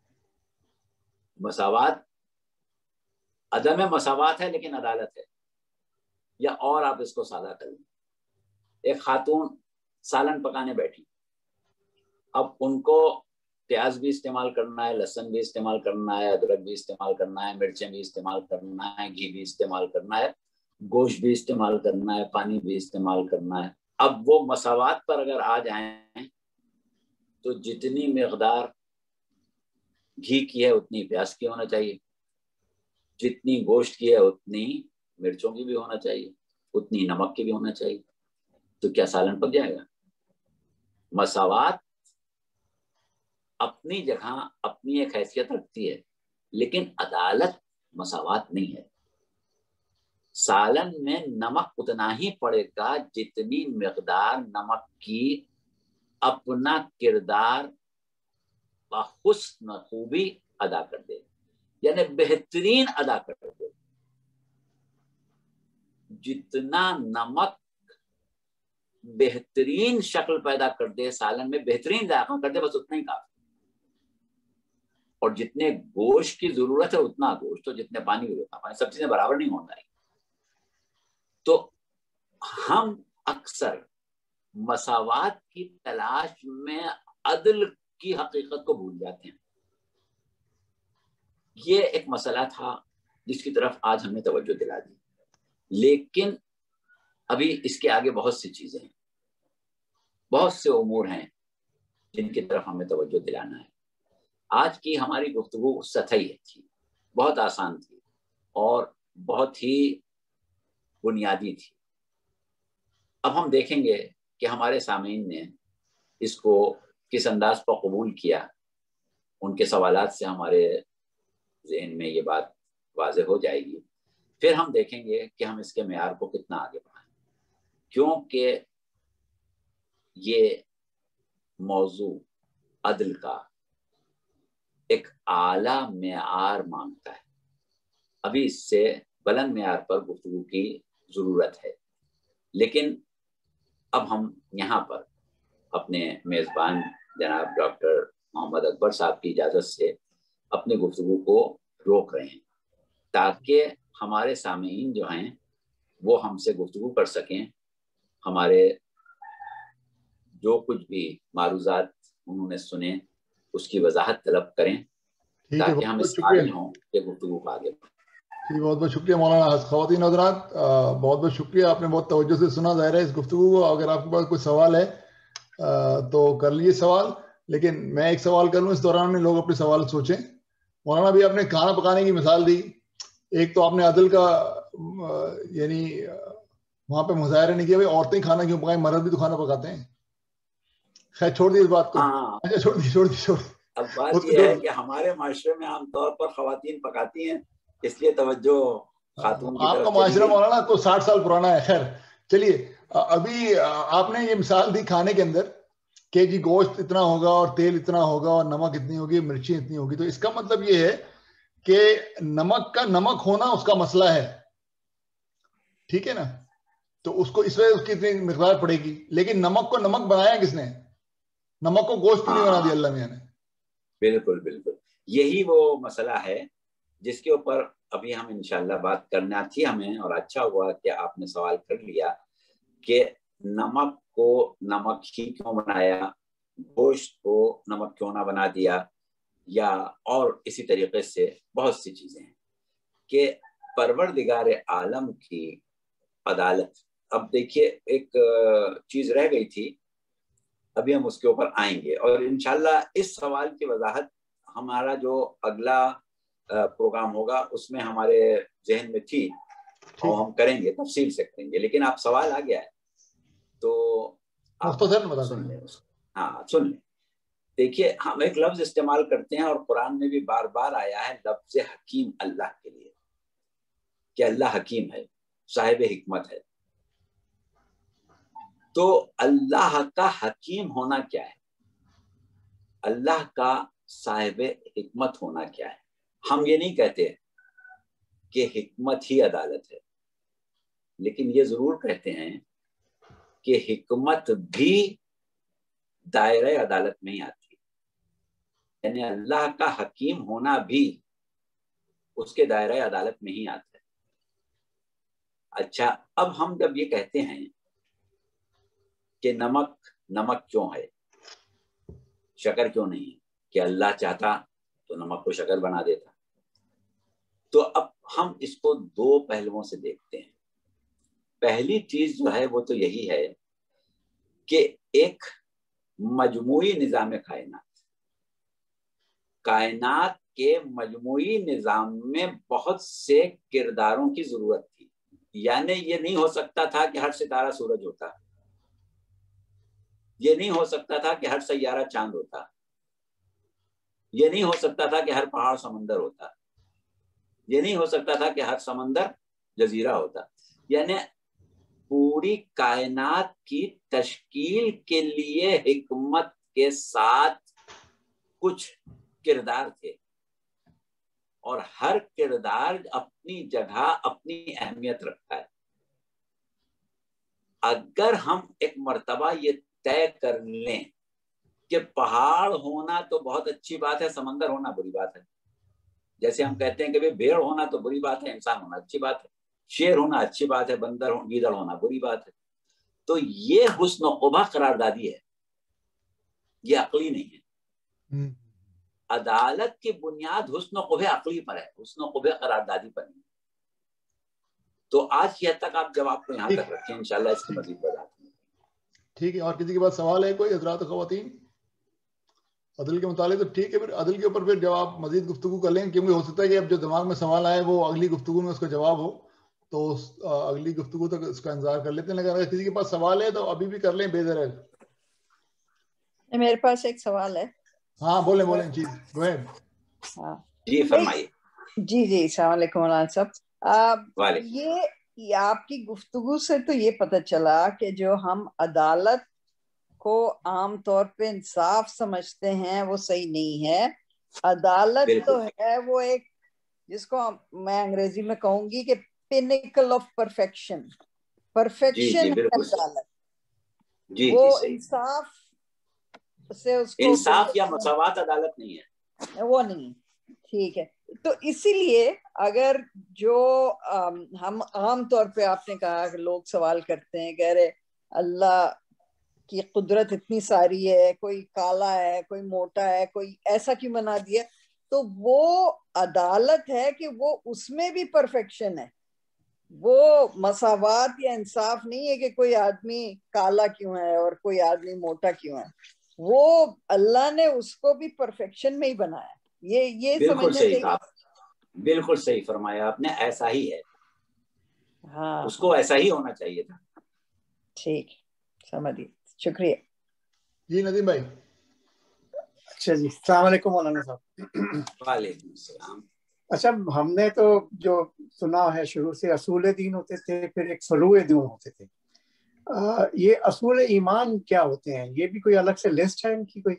مساوات، عدم مساوات ہے لیکن عدالت ہے. یا اور آپ اس کو سادہ کریں، ایک خاتون سالن پکانے بیٹھی، اب ان کو پیاز بھی استعمال کرنا ہے، لہسن بھی استعمال کرنا ہے، ادرک بھی استعمال کرنا ہے، مرچیں بھی استعمال کرنا ہے، گھی بھی استعمال کرنا ہے، گوشت بھی استعمال کرنا ہے، پانی بھی استعمال کرنا ہے. اب وہ مساوات پر اگر آ جائیں تو جتنی مقدار گھی کی ہے اتنی پیاز کی ہونا چاہیے، جتنی گوشت کی ہے اتنی مرچوں کی بھی ہونا چاہیے، اتنی نمک کی بھی ہونا چاہیے. تو کیا سالن پک جائے گا؟ مساوات اپنی جگہ اپنی ایک حیثیت رکھتی ہے، لیکن عدالت مساوات نہیں ہے. سالن میں نمک اتنا ہی پڑے گا جتنی مقدار نمک کی اپنا کردار بحسن خوبی ادا کر دے، یعنی بہترین ادا کر دے. جتنا نمک بہترین شکل پیدا کر دے، سالن میں بہترین ذائقہ کر دے، بس اتنا ہی کافی. اور جتنے گوشت کی ضرورت ہے اتنا گوشت، اور جتنے پانی کی ضرورت ہے پانی، سب چیزیں برابر نہیں ہونا ہے. تو ہم اکثر مساوات کی تلاش میں عدل کی حقیقت کو بھول جاتے ہیں. یہ ایک مسئلہ تھا جس کی طرف آج ہم نے توجہ دلا دی، لیکن ابھی اس کے آگے بہت سی چیزیں ہیں، بہت سے امور ہیں جن کی طرف ہمیں توجہ دلانا ہے. آج کی ہماری گفتگو سطحی تھی، بہت آسان تھی اور بہت ہی بنیادی تھی. اب ہم دیکھیں گے کہ ہمارے سامعین نے اس کو کس انداز پر قبول کیا. ان کے سوالات سے ہمارے ذہن میں یہ بات واضح ہو جائے گی. پھر ہم دیکھیں گے کہ ہم اس کے معیار کو کتنا آگے بڑھائیں، کیونکہ یہ موضوع عدل کا ایک اعلیٰ معیار مانگتا ہے. ابھی اس سے بلند معیار پر گفتگو کی ضرورت ہے. لیکن اب ہم یہاں پر اپنے میزبان جناب ڈاکٹر محمد اکبر صاحب کی اجازت سے اپنی گفتگو کو روک رہے ہیں تاکہ ہمارے سامعین جو ہیں وہ ہم سے گفتگو کر سکیں. ہمارے جو کچھ بھی معروضات انہوں نے سنے اس کی وضاحت طلب کریں تاکہ ہم اس قابل ہوں کہ گفتگو کو آگے بڑھیں. جی بہت بہت شکریہ مولانا. خواتین حضرات بہت بہت شکریہ, آپ نے بہت توجہ سے سنا. ظاہر ہے اس گفتگو کو اگر آپ کے پاس کوئی سوال ہے تو کر لیجیے سوال, لیکن میں ایک سوال کر لوں اس دوران میں لوگ اپنے سوال سوچیں. مولانا بھی آپ نے کھانا پکانے کی مثال دی. ایک تو آپ نے عدل کا یعنی وہاں پہ مظاہرہ نہیں کیا بھائی عورتیں کھانا کیوں پکائیں, مرد بھی تو کھانا پکاتے ہیں. خیر چھوڑ دی اس بات کو. اچھا چھوڑ دی. اب بات یہ ہے کہ ہمارے معاشرے میں عام طور پر خواتین پکاتی ہیں, اس لیے توجہ خاتون کی طرف. آپ کا معاشرہ مولانا تو 60 سال پرانا ہے. خیر چلیے, ابھی آپ نے یہ مثال دی کھانے کے اندر کہ جی گوشت اتنا ہوگا اور تیل اتنا ہوگا اور نمک اتنی ہوگی, مرچی اتنی ہوگی. تو اس کا مطلب یہ ہے کہ نمک کا نمک ہونا اس کا مسئلہ ہے, ٹھیک ہے نا. تو اس کو اس وجہ اس کی اتنی مقدار پڑے گی, لیکن نمک کو نمک بنایا کس نے؟ نمک کو گوشت نہیں بنا دیا اللہ میاں نے. بالکل بالکل, یہی وہ مسئلہ ہے جس کے اوپر ابھی ہم انشاءاللہ بات کرنا تھی ہمیں, اور اچھا ہوا کہ آپ نے سوال کر لیا کہ نمک کو نمک ہی کیوں بنایا, گوشت کو نمک کیوں نہ بنا دیا, یا اور اسی طریقے سے بہت سی چیزیں ہیں کہ پروردگار عالم کی عدالت. اب دیکھیے ایک چیز رہ گئی تھی, ابھی ہم اس کے اوپر آئیں گے, اور انشاءاللہ اس سوال کی وضاحت ہمارا جو اگلا پروگرام ہوگا اس میں ہمارے ذہن میں تھی, اور ہم کریں گے, تفصیل سے کریں گے. لیکن آپ سوال آ گیا ہے تو آپ سن لیں. ہاں سن لیں. دیکھیے ہم ایک لفظ استعمال کرتے ہیں اور قرآن میں بھی بار بار آیا ہے لفظ حکیم اللہ کے لیے, کہ اللہ حکیم ہے, صاحب حکمت ہے. تو اللہ کا حکیم ہونا کیا ہے, اللہ کا صاحب حکمت ہونا کیا ہے؟ ہم یہ نہیں کہتے کہ حکمت ہی عدالت ہے, لیکن یہ ضرور کہتے ہیں کہ حکمت بھی دائرہ عدالت میں ہی آتی ہے. یعنی اللہ کا حکیم ہونا بھی اس کے دائرہ عدالت میں ہی آتا ہے. اچھا, اب ہم جب یہ کہتے ہیں کہ نمک کیوں ہے, شکر کیوں نہیں ہے, کہ اللہ چاہتا تو نمک کو شکر بنا دیتا. تو اب ہم اس کو دو پہلوؤں سے دیکھتے ہیں. پہلی چیز جو ہے وہ تو یہی ہے کہ ایک مجموعی نظام کائنات کے مجموعی نظام میں بہت سے کرداروں کی ضرورت تھی. یعنی یہ نہیں ہو سکتا تھا کہ ہر ستارہ سورج ہوتا, یہ نہیں ہو سکتا تھا کہ ہر سیارہ چاند ہوتا, یہ نہیں ہو سکتا تھا کہ ہر پہاڑ سمندر ہوتا, یہ نہیں ہو سکتا تھا کہ ہر سمندر جزیرہ ہوتا. یعنی پوری کائنات کی تشکیل کے لیے حکمت کے ساتھ کچھ کردار تھے, اور ہر کردار اپنی جگہ اپنی اہمیت رکھتا ہے. اگر ہم ایک مرتبہ یہ طے کر لیں کہ پہاڑ ہونا تو بہت اچھی بات ہے, سمندر ہونا بری بات ہے. جیسے ہم کہتے ہیں کہ بھیڑ ہونا تو بری بات ہے, انسان ہونا اچھی بات ہے, شیر ہونا اچھی بات ہے, گیدڑ ہونا بری بات ہے. تو یہ حسن و قبح قراردادی ہے, یہ عقلی نہیں ہے. عدالت کی بنیاد حسن و قبح عقلی پر ہے, حسن و قبح قراردادی پر نہیں. تو آج کی حد تک آپ جواب کو یہاں تک رکھیں, انشاءاللہ اس کی مزید وضاحت. ٹھیک ہے, اور کسی کے پاس سوال ہے کوئی حضرات خواتین عدل کے متعلق؟ تو ٹھیک ہے, پھر عدل کے اوپر پھر جب آپ مزید گفتگو کر لیں, کیونکہ ہو سکتا ہے کہ اب جو دماغ میں سوال آئے وہ اگلی گفتگو میں اس کا جواب ہو, تو اگلی گفتگو تک اس کا انتظار کر لیتے ہیں. لیکن اگر کسی کے پاس سوال ہے تو ابھی بھی کر لیں بے ذرا. میرے پاس ایک سوال ہے. ہاں بولیں جی, گو اہیڈ. ہاں جی فرمائیے. جی السلام علیکم مولانا صاحب. یہ آپ کی گفتگو سے تو یہ پتہ چلا کہ جو ہم عدالت को आम तौर पे इंसाफ समझते हैं वो सही नहीं है। अदालत तो है वो एक, जिसको मैं अंग्रेजी में कहूंगी कि पिनिकल ऑफ परफेक्शन, परफेक्शन है अदालत। वो इंसाफ से उसको इंसाफ या मसावत अदालत नहीं है, वो नहीं। ठीक है, तो इसीलिए अगर जो हम आम तौर पे, आपने कहा कि लोग सवाल करते हैं, कह रहे अल्लाह की कुदरत इतनी सारी है, कोई काला है, कोई मोटा है, कोई ऐसा क्यों बना दिया? तो वो अदालत है कि वो उसमें भी परफेक्शन है। वो मसावात या इंसाफ नहीं है कि कोई आदमी काला क्यों है और कोई आदमी मोटा क्यों है। वो अल्लाह ने उसको भी परफेक्शन में ही बनाया। ये समझना चाहिए। बिल्कुल सही फरमाया आपने, ऐसा ही है। हाँ, उसको ऐसा ही होना चाहिए था। ठीक, समझिए, शुक्रिया जी। नदीम भाई। अच्छा जी, अस्सलाम वालेकुम मौलाना साहब। वालेकुम सलाम। अच्छा, हमने तो जो सुना है शुरू से, असूल दीन होते थे, फिर एक फरूए दीन होते थे। ये असूल ईमान क्या होते हैं? ये भी कोई अलग से लिस्ट है इनकी कोई?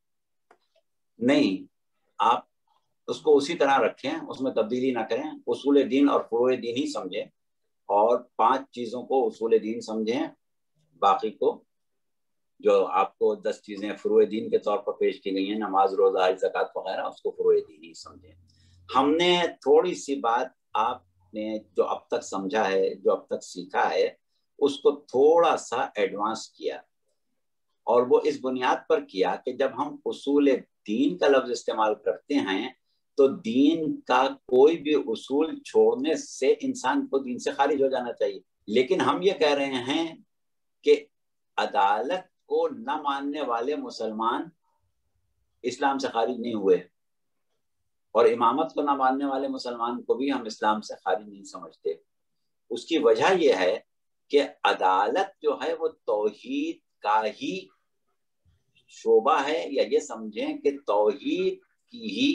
नहीं, आप उसको उसी तरह रखें, उसमें तब्दीली ना करें। उसूल दीन और फरूए दीन ही समझें, और 5 चीजों को उसूल दीन समझें, बाकी को जो आपको 10 चीजें फरूए दीन के तौर पर पेश की गई हैं, नमाज, रोजा, हज, ज़कात वगैरह, उसको फरूए दीन ही समझें। हमने थोड़ी सी बात, आपने जो अब तक समझा है, जो अब तक सीखा है, उसको थोड़ा सा एडवांस किया, और वो इस बुनियाद पर किया कि जब हम उसूल दीन का लफ्ज इस्तेमाल करते हैं तो दीन का कोई भी उसूल छोड़ने से इंसान को दीन से खारिज हो जाना चाहिए। लेकिन हम ये कह रहे हैं कि अदालत को न मानने वाले मुसलमान इस्लाम से खारिज नहीं हुए, और इमामत को न मानने वाले मुसलमान को भी हम इस्लाम से खारिज नहीं समझते। उसकी वजह यह है कि अदालत जो है वो तौहीद का ही शोबा है, या ये समझें कि तौहीद की ही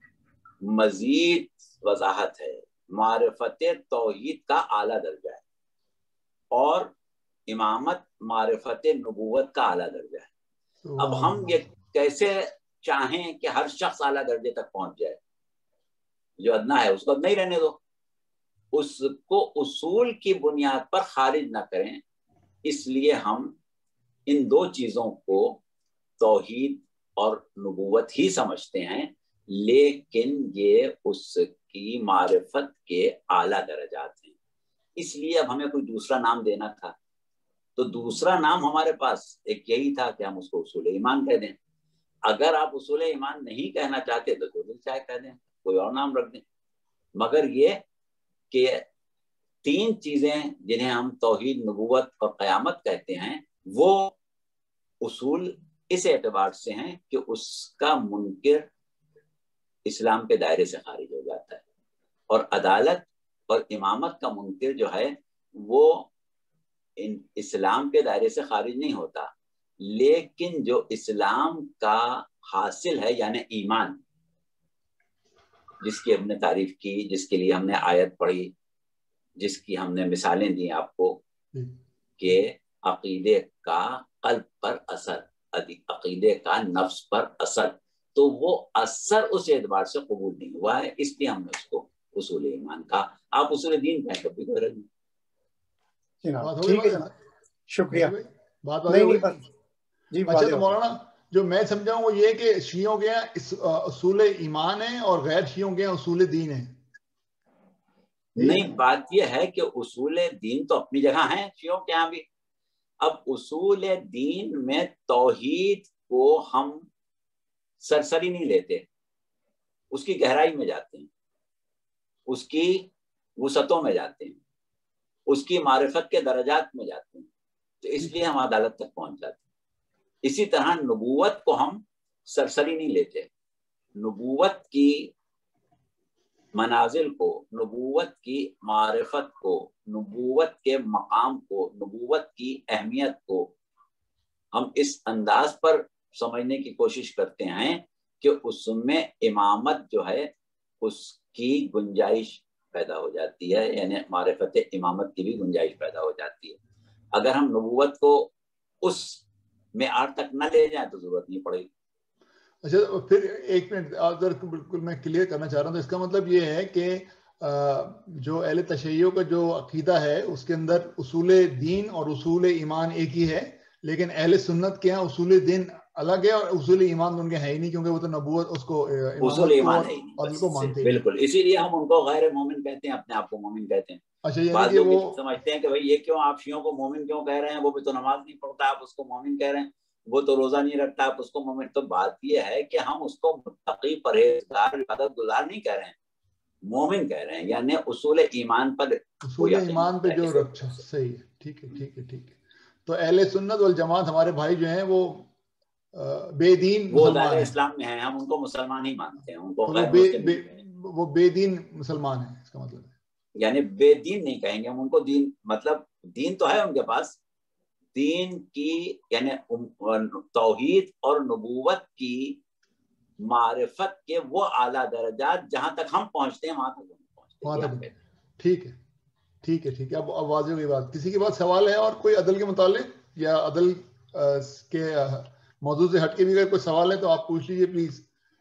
मजीद वजाहत है, मारिफत तौहीद का आला दर्जा है, और इमामत मारिफत नबूवत का आला दर्जा है। अब हम ये कैसे चाहें कि हर शख्स आला दर्जे तक पहुंच जाए? जो अदना है उसको नहीं रहने दो, उसको उसूल की बुनियाद पर खारिज ना करें। इसलिए हम इन 2 चीजों को तौहीद और नबूवत ही समझते हैं, लेकिन ये उसकी मारिफत के आला दर्जात हैं। इसलिए अब हमें कोई दूसरा नाम देना था, तो दूसरा नाम हमारे पास एक यही था कि हम उसको उसूल ईमान कह दें। अगर आप उसूल ईमान नहीं कहना चाहते तो दिल चाहे कह दें, कोई और नाम रख दें। मगर ये कि 3 चीजें जिन्हें हम तौहीद, नबूवत और क़यामत कहते हैं, वो उसूल इस एतबार से हैं कि उसका मुनकिर इस्लाम के दायरे से खारिज हो जाता है, और अदालत और इमामत का मुनकिर जो है वो इस्लाम के दायरे से खारिज नहीं होता। लेकिन जो इस्लाम का हासिल है, यानी ईमान, जिसकी हमने तारीफ की, जिसके लिए हमने आयत पढ़ी, जिसकी हमने मिसालें दी आपको, कि अकीदे का कल्ब पर असर, अकीदे का नफ्स पर असर, तो वो असर उस एतबार से कबूल नहीं हुआ है, इसलिए हमने उसको उसूल ईमान कहा। आप उसूल दीन कहें तो भी कोई रद्द नहीं। ठीक है जनाब, शुक्रिया। बात जी। अच्छा, तो मौलाना जो मैं समझा वो ये कि शियों के यहाँ उसूल ईमान है और गैर शियों के यहाँ उसूल दीन है। नहीं, बात यह है कि उसूल दीन तो अपनी जगह है शियों के यहाँ भी। अब उसूल दीन में तौहीद को हम सरसरी नहीं लेते, उसकी गहराई में जाते हैं, उसकी वसतों में जाते हैं, उसकी मारिफत के दर्जात में जाते हैं, तो इसलिए हम अदालत तक पहुंच जाते हैं। इसी तरह नबूवत को हम सरसरी नहीं लेते, नबूवत की मनाजिल को, नबूवत की मारिफत को, नबूवत के मकाम को, नबूवत की अहमियत को हम इस अंदाज पर समझने की कोशिश करते हैं कि उसमें इमामत जो है उसकी गुंजाइश पैदा हो जाती है, यानी मारिफत इमामत की भी गुंजाइश पैदा हो जाती है। अगर हम नबूवत को उस معیار تک نہ لے جائیں تو ضرورت نہیں پڑے گی. اچھا پھر ایک منٹ ادھر بالکل میں کلیئر کرنا چاہ رہا ہوں. تو اس کا مطلب یہ ہے کہ جو اہل تشیع کا جو عقیدہ ہے اس کے اندر اصول دین اور اصول ایمان ایک ہی ہے, لیکن اہل سنت کے یہاں اصول دین الگ ہے اور اصول ایمان ان کے ہے ہی نہیں, کیونکہ وہ تو نبوت اس کو اصول ایمان ہے ہی نہیں, عدل کو مانتے ہیں. بالکل, اسی لیے ہم ان کو غیر مومن کہتے ہیں, اپنے آپ کو مومن کہتے ہیں. اچھا یعنی بعض کہ لوگ وہ سمجھتے ہیں کہ بھائی یہ کیوں آپ شیعوں کو مومن کیوں کہہ رہے ہیں, وہ بھی تو نماز نہیں پڑھتا, آپ اس کو مومن کہہ رہے ہیں, وہ تو روزہ نہیں رکھتا, آپ اس کو مومن. تو بات یہ ہے کہ ہم اس کو متقی, پرہیزگار, عبادت گزار نہیں کہہ رہے ہیں, مومن کہہ رہے ہیں, یعنی اصول ایمان پر, اصول ایمان پہ جو رکھا. صحیح ہے, ٹھیک ہے ٹھیک ہے ٹھیک ہے. تو اہل سنت والجماعت ہمارے بھائی جو ہیں وہ بے دین وہ مسلمان دائرہ ہیں, اسلام میں ہیں, ہم ان کو مسلمان ہی مانتے ہیں, ان کو تو غیر مسلم نہیں کہیں. وہ بے دین مسلمان ہیں, اس کا مطلب ہے یعنی بے دین نہیں کہیں گے ہم ان کو. دین مطلب دین تو ہے ان کے پاس, دین کی یعنی توحید اور نبوت کی معرفت کے وہ اعلیٰ درجات جہاں تک ہم پہنچتے ہیں وہاں تک ہم پہنچتے ہیں. ٹھیک ہے ٹھیک ہے ٹھیک ہے. اب واضح ہوئی بات. کسی کے پاس سوال ہے اور کوئی عدل کے متعلق یا عدل کے موضوع سے ہٹ کے بھی اگر کوئی سوال ہے تو آپ پوچھ لیجیے پلیز.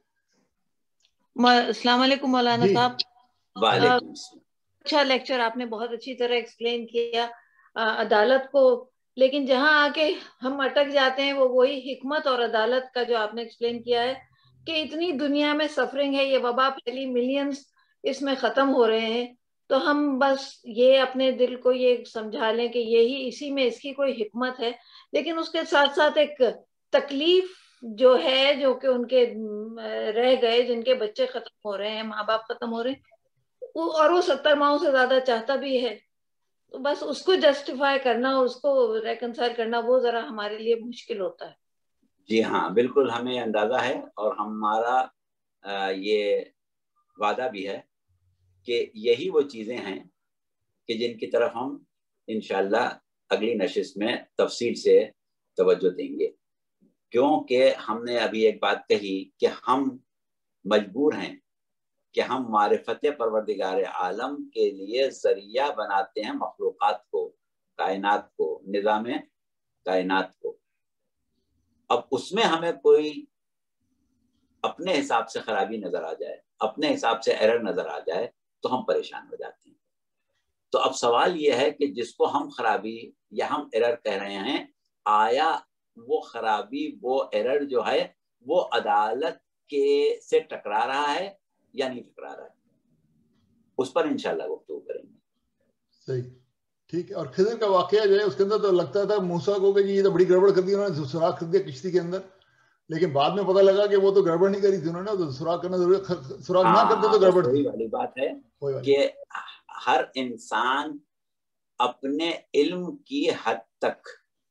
السلام علیکم مولانا صاحب. وعلیکم السلام. اچھا لیکچر آپ نے بہت اچھی طرح ایکسپلین کیا عدالت کو, لیکن جہاں آ کے ہم اٹک جاتے ہیں وہ وہی حکمت اور عدالت کا جو آپ نے ایکسپلین کیا ہے کہ اتنی دنیا میں سفرنگ ہے, یہ وبا پھیلی, ملینز اس میں ختم ہو رہے ہیں, تو ہم بس یہ اپنے دل کو یہ سمجھا لیں کہ یہی اسی میں اس کی کوئی حکمت ہے. لیکن اس کے ساتھ ساتھ ایک تکلیف جو ہے, جو کہ ان کے رہ گئے, جن کے بچے ختم ہو رہے ہیں, ماں باپ ختم ہو رہے ہیں, اور وہ 70 ماہوں سے زیادہ چاہتا بھی ہے, تو بس اس کو جسٹیفائی کرنا, اس کو ریکنسائل کرنا, وہ ذرا ہمارے لیے مشکل ہوتا ہے. جی ہاں بالکل, ہمیں اندازہ ہے اور ہمارا یہ وعدہ بھی ہے کہ یہی وہ چیزیں ہیں کہ جن کی طرف ہم انشاءاللہ اگلی نشست میں تفصیل سے توجہ دیں گے. کیونکہ ہم نے ابھی ایک بات کہی کہ ہم مجبور ہیں کہ ہم معرفت پروردگار عالم کے لیے ذریعہ بناتے ہیں مخلوقات کو, کائنات کو, نظام کائنات کو. اب اس میں ہمیں کوئی اپنے حساب سے خرابی نظر آ جائے, اپنے حساب سے ایرر نظر آ جائے تو ہم پریشان ہو جاتے ہیں. تو اب سوال یہ ہے کہ جس کو ہم خرابی یا ہم ایرر کہہ رہے ہیں, آیا وہ خرابی, وہ ایرر جو ہے وہ عدالت کے سے ٹکرا رہا ہے یا نہیں ٹکرا رہا ہے, اس پر انشاءاللہ گفتگو کریں گے. صحیح ٹھیک ہے. اور خضر کا واقعہ جو ہے اس کے اندر تو لگتا تھا موسیٰ کو کہ یہ تو بڑی گڑبڑ کر دی انہوں نے, سوراخ کر دیا کشتی کے اندر, لیکن بعد میں پتہ لگا کہ وہ تو گڑبڑ نہیں کری تھی انہوں نے, تو سوراخ کرنا ضروری, سوراخ نہ کرتے تو گڑبڑ تھی. وہی والی بات ہے کہ ہر انسان اپنے علم کی حد تک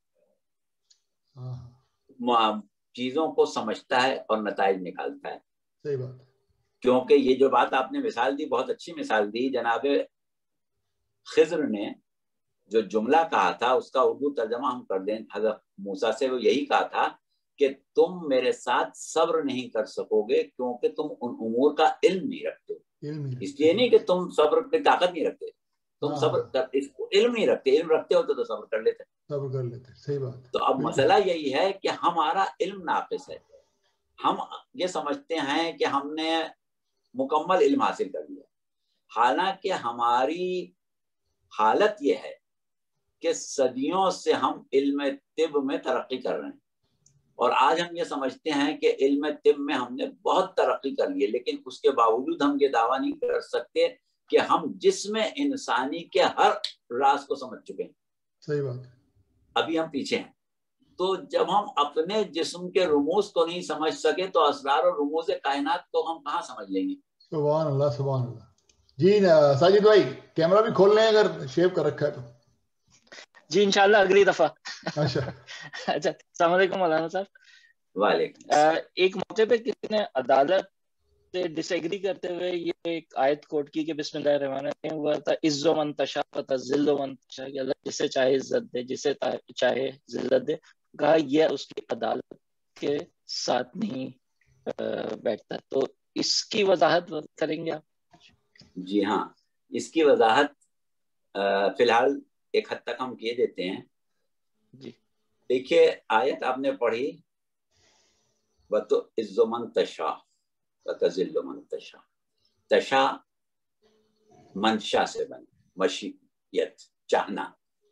چیزوں کو سمجھتا ہے اور نتائج نکالتا ہے. صحیح بات. کیونکہ یہ جو بات آپ نے مثال دی, بہت اچھی مثال دی. جناب خضر نے جو جملہ کہا تھا اس کا اردو ترجمہ ہم کر دیں حضرت موسیٰ سے, وہ یہی کہا تھا کہ تم میرے ساتھ صبر نہیں کر سکو گے کیونکہ تم ان امور کا علم نہیں رکھتے. اس لیے نہیں کہ تم صبر کی طاقت نہیں رکھتے, تم صبر علم نہیں رکھتے, علم رکھتے ہوتے تو صبر کر لیتے. صحیح بات. تو اب مسئلہ یہی ہے کہ ہمارا علم ناقص ہے. ہم یہ سمجھتے ہیں کہ ہم نے مکمل علم حاصل کر لیا, حالانکہ ہماری حالت یہ ہے کہ صدیوں سے ہم علم طب میں ترقی کر رہے ہیں, اور آج ہم یہ سمجھتے ہیں کہ علم طب میں ہم نے بہت ترقی کر لی ہے, لیکن اس کے باوجود ہم یہ دعویٰ نہیں کر سکتے کہ ہم جسم انسانی کے ہر راز کو سمجھ چکے ہیں. صحیح بات. ابھی ہم پیچھے ہیں. تو جب ہم اپنے جسم کے رموز کو نہیں سمجھ سکے تو اسرار اور رموز کائنات کو ہم کہاں سمجھ لیں گے. سبحان اللہ سبحان اللہ. جی ساجد بھائی کیمرہ بھی کھول لیں اگر شیو کر رکھا ہے تو. جی انشاءاللہ اگلی دفعہ. اچھا السلام علیکم مولانا صاحب. وعلیکم. ایک موقع پہ کسی نے عدالت سے ڈس ایگری کرتے ہوئے یہ ایک آیت کوٹ کی کہ بسم اللہ الرحمن الرحیم, ہوا تھا عز و من تشاء فتذل و من تشاء, کہ اللہ جسے چاہے عزت دے جسے چاہے ذلت دے. کہا یہ اس کی عدالت کے ساتھ نہیں بیٹھتا. تو اس کی وضاحت کریں گے آپ؟ جی ہاں, اس کی وضاحت فی الحال ایک حد تک ہم کیے دیتے ہیں. جی. دیکھیے آیت آپ نے پڑھی وَتُعِزُّ مَن تَشَاءُ وَتُذِلُّ مَن تَشَاءُ. تشا منشا سے بنے، مشیت چاہنا.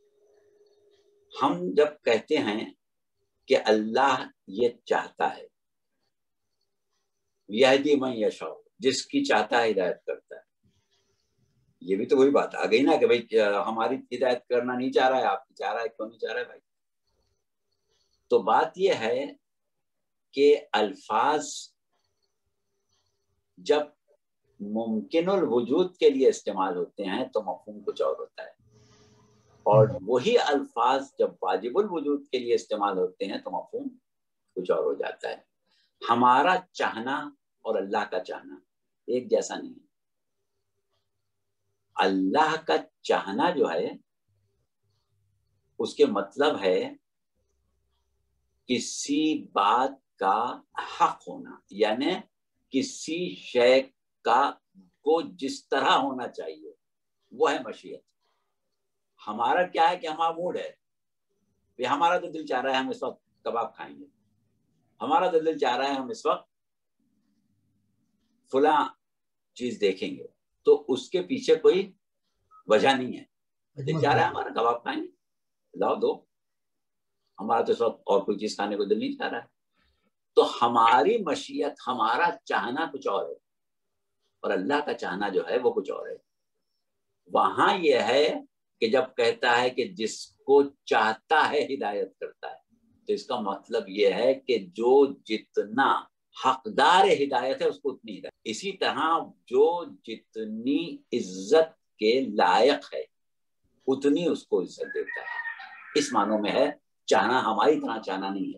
ہم جب کہتے ہیں کہ اللہ یہ چاہتا ہے، یہدی من یشاء، جس کی چاہتا ہے ہدایت کرتا ہے، یہ بھی تو وہی بات آ گئی نا کہ بھائی ہماری ہدایت کرنا نہیں چاہ رہا ہے، آپ کی چاہ رہا ہے، کیوں نہیں چاہ رہا ہے بھائی؟ تو بات یہ ہے کہ الفاظ جب ممکن الوجود کے لیے استعمال ہوتے ہیں تو مفہوم کچھ اور ہوتا ہے، اور وہی الفاظ جب واجب الوجود کے لیے استعمال ہوتے ہیں تو مفہوم کچھ اور ہو جاتا ہے. ہمارا چاہنا اور اللہ کا چاہنا ایک جیسا نہیں ہے. اللہ کا چاہنا جو ہے اس کے مطلب ہے کسی بات کا حق ہونا، یعنی کسی شے کا کو جس طرح ہونا چاہیے وہ ہے مشیت. ہمارا کیا ہے کہ ہمارا موڈ ہے کہ ہمارا تو دل چاہ رہا ہے ہم اس وقت کباب کھائیں گے، ہمارا تو دل چاہ رہا ہے ہم اس وقت فلاں چیز دیکھیں گے، تو اس کے پیچھے کوئی وجہ نہیں ہے. دل چاہ رہا ہے ہمارا کباب کھائیں گے، لاؤ دو. ہمارا تو اس وقت اور کوئی چیز کھانے کو دل نہیں چاہ رہا ہے. تو ہماری مشیت، ہمارا چاہنا کچھ اور ہے، اور اللہ کا چاہنا جو ہے وہ کچھ اور ہے. وہاں یہ ہے کہ جب کہتا ہے کہ جس کو چاہتا ہے ہدایت کرتا ہے، تو اس کا مطلب یہ ہے کہ جو جتنا حقدار ہدایت ہے اس کو اتنی ہدایت. اسی طرح جو جتنی عزت کے لائق ہے اتنی اس کو عزت دیتا ہے. اس معنوں میں ہے چاہنا ہماری طرح چاہنا نہیں ہے.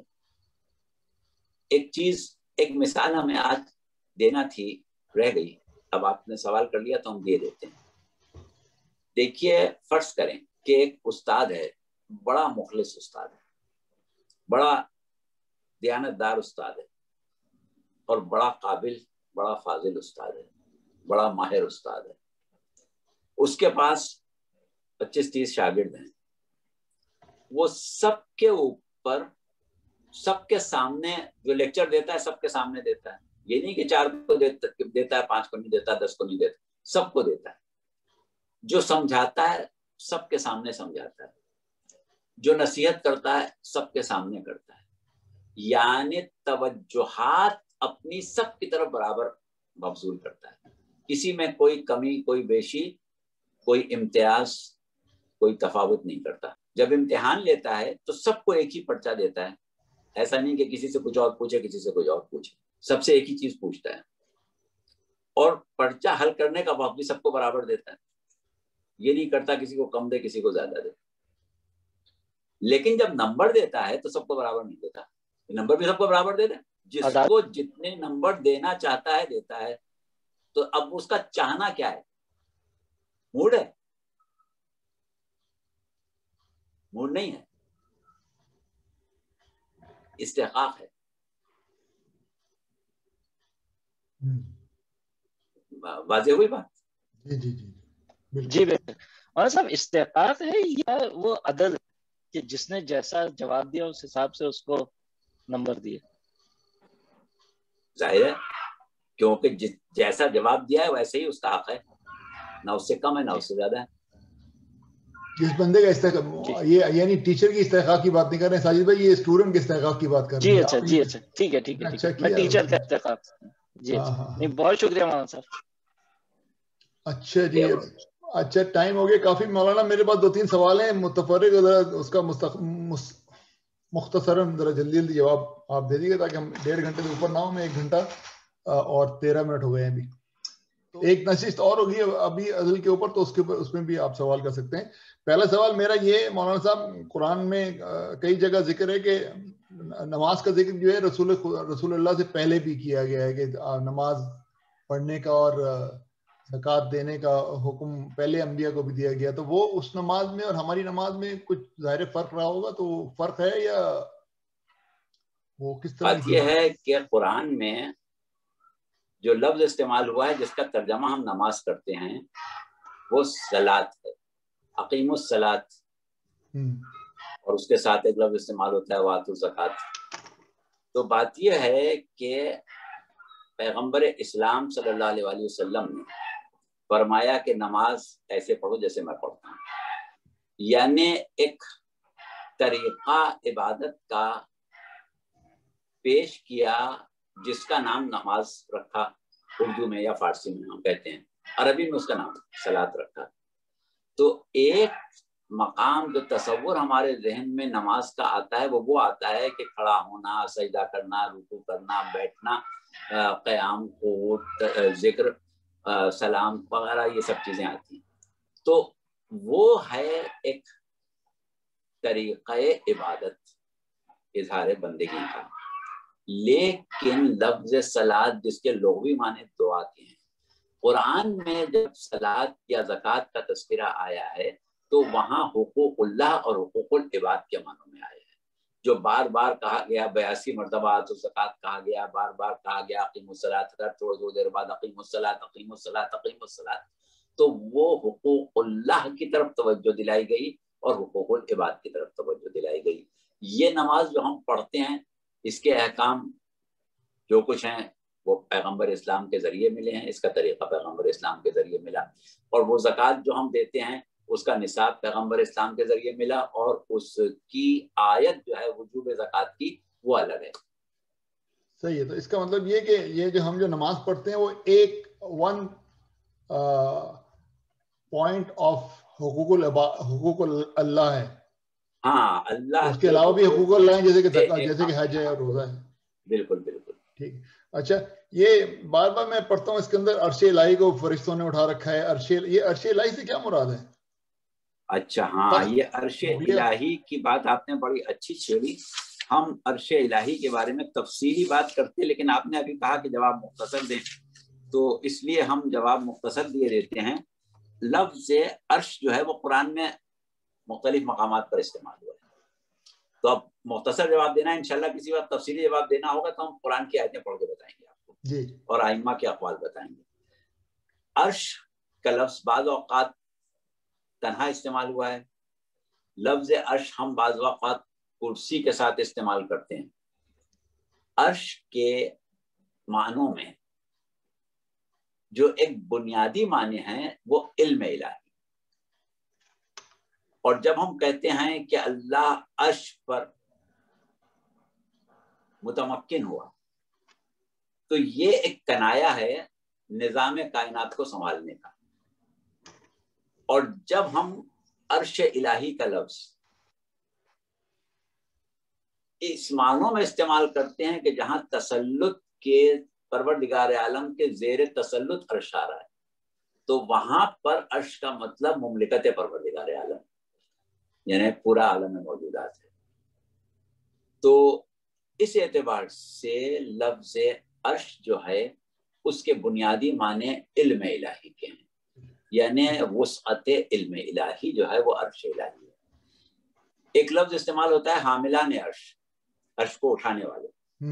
ایک چیز، ایک مثال ہمیں آج دینا تھی، رہ گئی، اب آپ نے سوال کر لیا تو ہم دے دیتے ہیں. دیکھیے فرض کریں کہ ایک استاد ہے، بڑا مخلص استاد ہے، بڑا دیانتدار استاد ہے، اور بڑا قابل، بڑا فاضل استاد ہے، بڑا ماہر استاد ہے. اس کے پاس 25-30 شاگرد ہیں. وہ سب کے اوپر، سب کے سامنے جو لیکچر دیتا ہے سب کے سامنے دیتا ہے. یہ نہیں کہ 4 کو دیتا ہے، 5 کو نہیں دیتا، 10 کو نہیں دیتا، سب کو دیتا ہے. جو سمجھاتا ہے سب کے سامنے سمجھاتا ہے، جو نصیحت کرتا ہے سب کے سامنے کرتا ہے. یعنی توجہات اپنی سب کی طرف برابر مبذول کرتا ہے. کسی میں کوئی کمی، کوئی بیشی، کوئی امتیاز، کوئی تفاوت نہیں کرتا. جب امتحان لیتا ہے تو سب کو ایک ہی پرچہ دیتا ہے. ایسا نہیں کہ کسی سے کچھ اور پوچھے، کسی سے کچھ اور پوچھے، سب سے ایک ہی چیز پوچھتا ہے. اور پرچہ حل کرنے کا وقت بھی سب کو برابر دیتا ہے. یہ نہیں کرتا کسی کو کم دے، کسی کو زیادہ دے. لیکن جب نمبر دیتا ہے تو سب کو برابر نہیں دیتا. نمبر بھی سب کو برابر دے دے، جس کو جتنے نمبر دینا چاہتا ہے دیتا ہے. تو اب اس کا چاہنا کیا ہے؟ موڈ ہے؟ موڈ نہیں ہے، استحقاق ہے. واضح ہوئی بات؟ جی جی جی جی بالکل. اور صاحب استحقاق ہے یا وہ عدل کہ جس نے جیسا جواب دیا اس حساب سے اس کو نمبر دیے؟ ظاہر ہے کیونکہ جیسا جواب دیا ہے ویسے ہی اس کا حق ہے، نہ اس سے کم ہے نہ اس سے زیادہ ہے. جس بندے کا استحقاق، یہ یعنی ٹیچر کی استحقاق کی بات نہیں کر رہے ہیں ساجد بھائی، یہ اسٹوڈنٹ کے استحقاق کی بات کر رہے ہیں. جی اچھا، جی اچھا، ٹھیک ہے ٹھیک ہے ٹھیک ہے، میں ٹیچر کا استحقاق. جی اچھا، نہیں بہت شکریہ مولانا صاحب. اچھا جی، اچھا ٹائم ہو گیا کافی. مولانا میرے پاس 2-3 سوال ہیں متفرق، اس کا مختصراً ذرا جلدی جلدی جواب آپ دے دیجیے تاکہ ہم 1.5 گھنٹے سے اوپر نہ ہوں. میں 1 گھنٹہ اور 13 منٹ ہو گئے ہیں ابھی. ایک نشست اور ہوگی ابھی عدل کے اوپر، تو اس میں بھی آپ سوال کر سکتے ہیں. پہلا سوال میرا یہ مولانا صاحب، قرآن میں کئی جگہ ذکر ہے کہ نماز کا ذکر جو ہے رسول اللہ سے پہلے بھی کیا گیا ہے، کہ نماز پڑھنے کا اور زکوٰۃ دینے کا حکم پہلے انبیاء کو بھی دیا گیا. تو وہ اس نماز میں اور ہماری نماز میں کچھ ظاہر فرق رہا ہوگا، تو فرق ہے یا وہ کس طرح؟ بات یہ ہے کہ قرآن میں جو لفظ استعمال ہوا ہے جس کا ترجمہ ہم نماز کرتے ہیں وہ صلاۃ ہے. اقیم الصلاۃ. اور اس کے ساتھ ایک لفظ استعمال ہوتا ہے واتو زکات. تو بات یہ ہے کہ پیغمبر اسلام صلی اللہ علیہ وآلہ وسلم نے فرمایا کہ نماز ایسے پڑھو جیسے میں پڑھتا ہوں، یعنی ایک طریقہ عبادت کا پیش کیا جس کا نام نماز رکھا، اردو میں یا فارسی میں ہم کہتے ہیں، عربی میں اس کا نام صلاۃ رکھا. تو ایک مقام جو تصور ہمارے ذہن میں نماز کا آتا ہے وہ آتا ہے کہ کھڑا ہونا، سجدہ کرنا، رکوع کرنا، بیٹھنا، قیام، قعود، ذکر، سلام وغیرہ، یہ سب چیزیں آتی ہیں. تو وہ ہے ایک طریقہ عبادت، اظہار بندگی کا. لیکن لفظ صلاۃ جس کے لغوی معنی دعا کے ہیں، قرآن میں جب صلاۃ یا زکوٰۃ کا تذکرہ آیا ہے تو وہاں حقوق اللہ اور حقوق العباد کے معنوں میں آیا ہے، جو بار بار کہا گیا. 82 مرتبہ تو زکوٰۃ کہا گیا، بار بار کہا گیا اقیم الصلاۃ، تھوڑی دیر بعد اقیم الصلاۃ، اقیم الصلاۃ، اقیم الصلاۃ. تو وہ حقوق اللہ کی طرف توجہ دلائی گئی اور حقوق العباد کی طرف توجہ دلائی گئی. یہ نماز جو ہم پڑھتے ہیں اس کے احکام جو کچھ ہیں وہ پیغمبر اسلام کے ذریعے ملے ہیں، اس کا طریقہ پیغمبر اسلام کے ذریعے ملا. اور وہ زکوٰۃ جو ہم دیتے ہیں اس کا نصاب پیغمبر اسلام کے ذریعے ملا، اور اس کی آیت جو ہے وجوب زکوٰۃ کی وہ الگ ہے. صحیح ہے. تو اس کا مطلب یہ کہ یہ جو ہم جو نماز پڑھتے ہیں وہ ایک ون پوائنٹ آف حقوق اللہ ہے. ہاں، اللہ اس کے علاوہ بھی حقوق اللہ ہیں، جیسے کہ حج ہے اور روزہ ہے. بالکل بالکل ٹھیک. اچھا، یہ بار بار میں پڑھتا ہوں اس کے اندر عرش الہی کو فرشتوں نے اٹھا رکھا ہے. یہ عرش الہی سے کیا مراد ہے؟ اچھا ہاں، یہ عرش الہی کی بات آپ نے بڑی اچھی چھیڑی. ہم عرش الہی کے بارے میں تفصیلی بات کرتے، لیکن آپ نے ابھی کہا کہ جواب مختصر دیں، تو اس لیے ہم جواب مختصر دیے دیتے ہیں. لفظ عرش جو ہے وہ قرآن میں مختلف مقامات پر استعمال ہوا ہے. تو اب مختصر جواب دینا ہے، انشاءاللہ کسی وقت تفصیلی جواب دینا ہوگا تو ہم قرآن کی آیتیں پڑھ کے بتائیں گے آپ کو جی، اور ائمہ کے اقوال بتائیں گے. عرش کا لفظ بعض اوقات تنہا استعمال ہوا ہے. لفظ عرش ہم بعض اوقات کرسی کے ساتھ استعمال کرتے ہیں. عرش کے معنوں میں جو ایک بنیادی معنی ہیں وہ علم الہی، اور جب ہم کہتے ہیں کہ اللہ عرش پر متمکن ہوا تو یہ ایک کنایا ہے نظام کائنات کو سنبھالنے کا. اور جب ہم عرش الہی کا لفظ اس معنوں میں استعمال کرتے ہیں کہ جہاں تسلط کے پروردگار عالم کے زیر تسلط عرش آ رہا ہے، تو وہاں پر عرش کا مطلب مملکت پروردگار عالم، یعنی پورا عالم موجودات ہے. تو اس اعتبار سے لفظ عرش جو ہے اس کے بنیادی معنی علم الہی کے ہیں، یعنی وسعت علم الہی جو ہے وہ عرش الہی ہے. ایک لفظ استعمال ہوتا ہے حاملان عرش، عرش کو اٹھانے والے.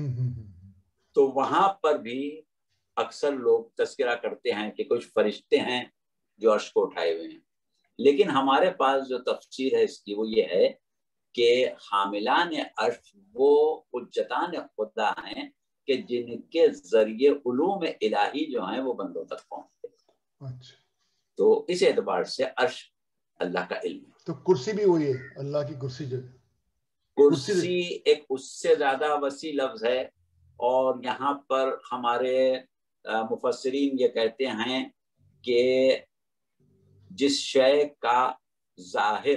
تو وہاں پر بھی اکثر لوگ تذکرہ کرتے ہیں کہ کچھ فرشتے ہیں جو عرش کو اٹھائے ہوئے ہیں، لیکن ہمارے پاس جو تفسیر ہے اس کی وہ یہ ہے کہ حاملان عرش وہ حجتان خدا ہیں کہ جن کے ذریعے علوم الہی جو ہیں وہ بندوں تک پہنچتے ہیں. تو اس اعتبار سے عرش اللہ کا علم ہے. تو کرسی بھی وہی ہے، اللہ کی کرسی جو ہے. کرسی ایک اس سے زیادہ وسیع لفظ ہے، اور یہاں پر ہمارے مفسرین یہ کہتے ہیں کہ جس شے کا ظاہر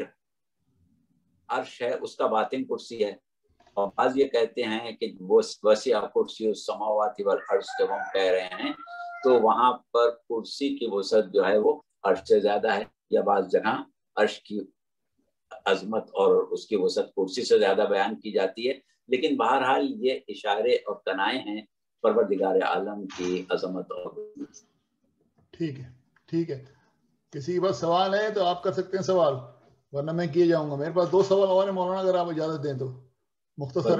عرش ہے اس کا باطن کرسی ہے. اور بعض یہ کہتے ہیں کہ وہ وسیع کرسی السماوات والارض جب ہم کہہ رہے ہیں تو وہاں پر کرسی کی وسعت جو ہے وہ عرش سے زیادہ ہے، یا بعض جگہ عرش کی عظمت اور اس کی وسعت کرسی سے زیادہ بیان کی جاتی ہے. لیکن بہرحال یہ اشارے اور کنائے ہیں پروردگار عالم کی عظمت. اور ٹھیک ہے ٹھیک ہے. کسی کے پاس سوال ہے تو آپ کر سکتے ہیں سوال، ورنہ میں کیے جاؤں گا. میرے پاس 2 سوال اور ہیں مولانا، اگر آپ اجازت دیں تو مختصر.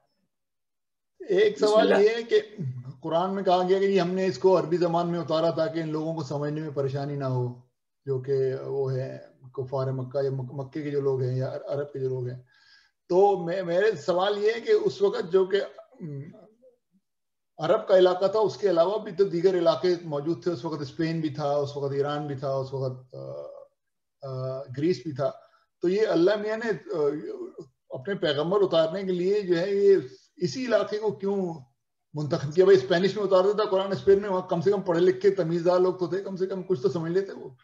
ایک سوال یہ ہے کہ قرآن میں کہا گیا کہ ہم نے اس کو عربی زبان میں اتارا تاکہ ان لوگوں کو سمجھنے میں پریشانی نہ ہو جو کہ وہ ہے کفار مکہ یا مکے کے جو لوگ ہیں یا عرب کے جو لوگ ہیں. تو میرے سوال یہ ہے کہ اس وقت جو کہ عرب کا علاقہ تھا اس کے علاوہ بھی تو دیگر علاقے موجود تھے. اس وقت اسپین بھی تھا, اس وقت ایران بھی تھا, اس وقت گریس بھی تھا. تو یہ اللہ میاں نے اپنے پیغمبر اتارنے کے لیے جو ہے یہ اسی علاقے کو کیوں منتخب کیا؟ بھائی اسپینش میں اتار دیتا قرآن اسپین میں, وہاں کم سے کم پڑھے لکھے تمیزدار لوگ تو تھے, کم سے کم کچھ تو سمجھ لیتے وہ.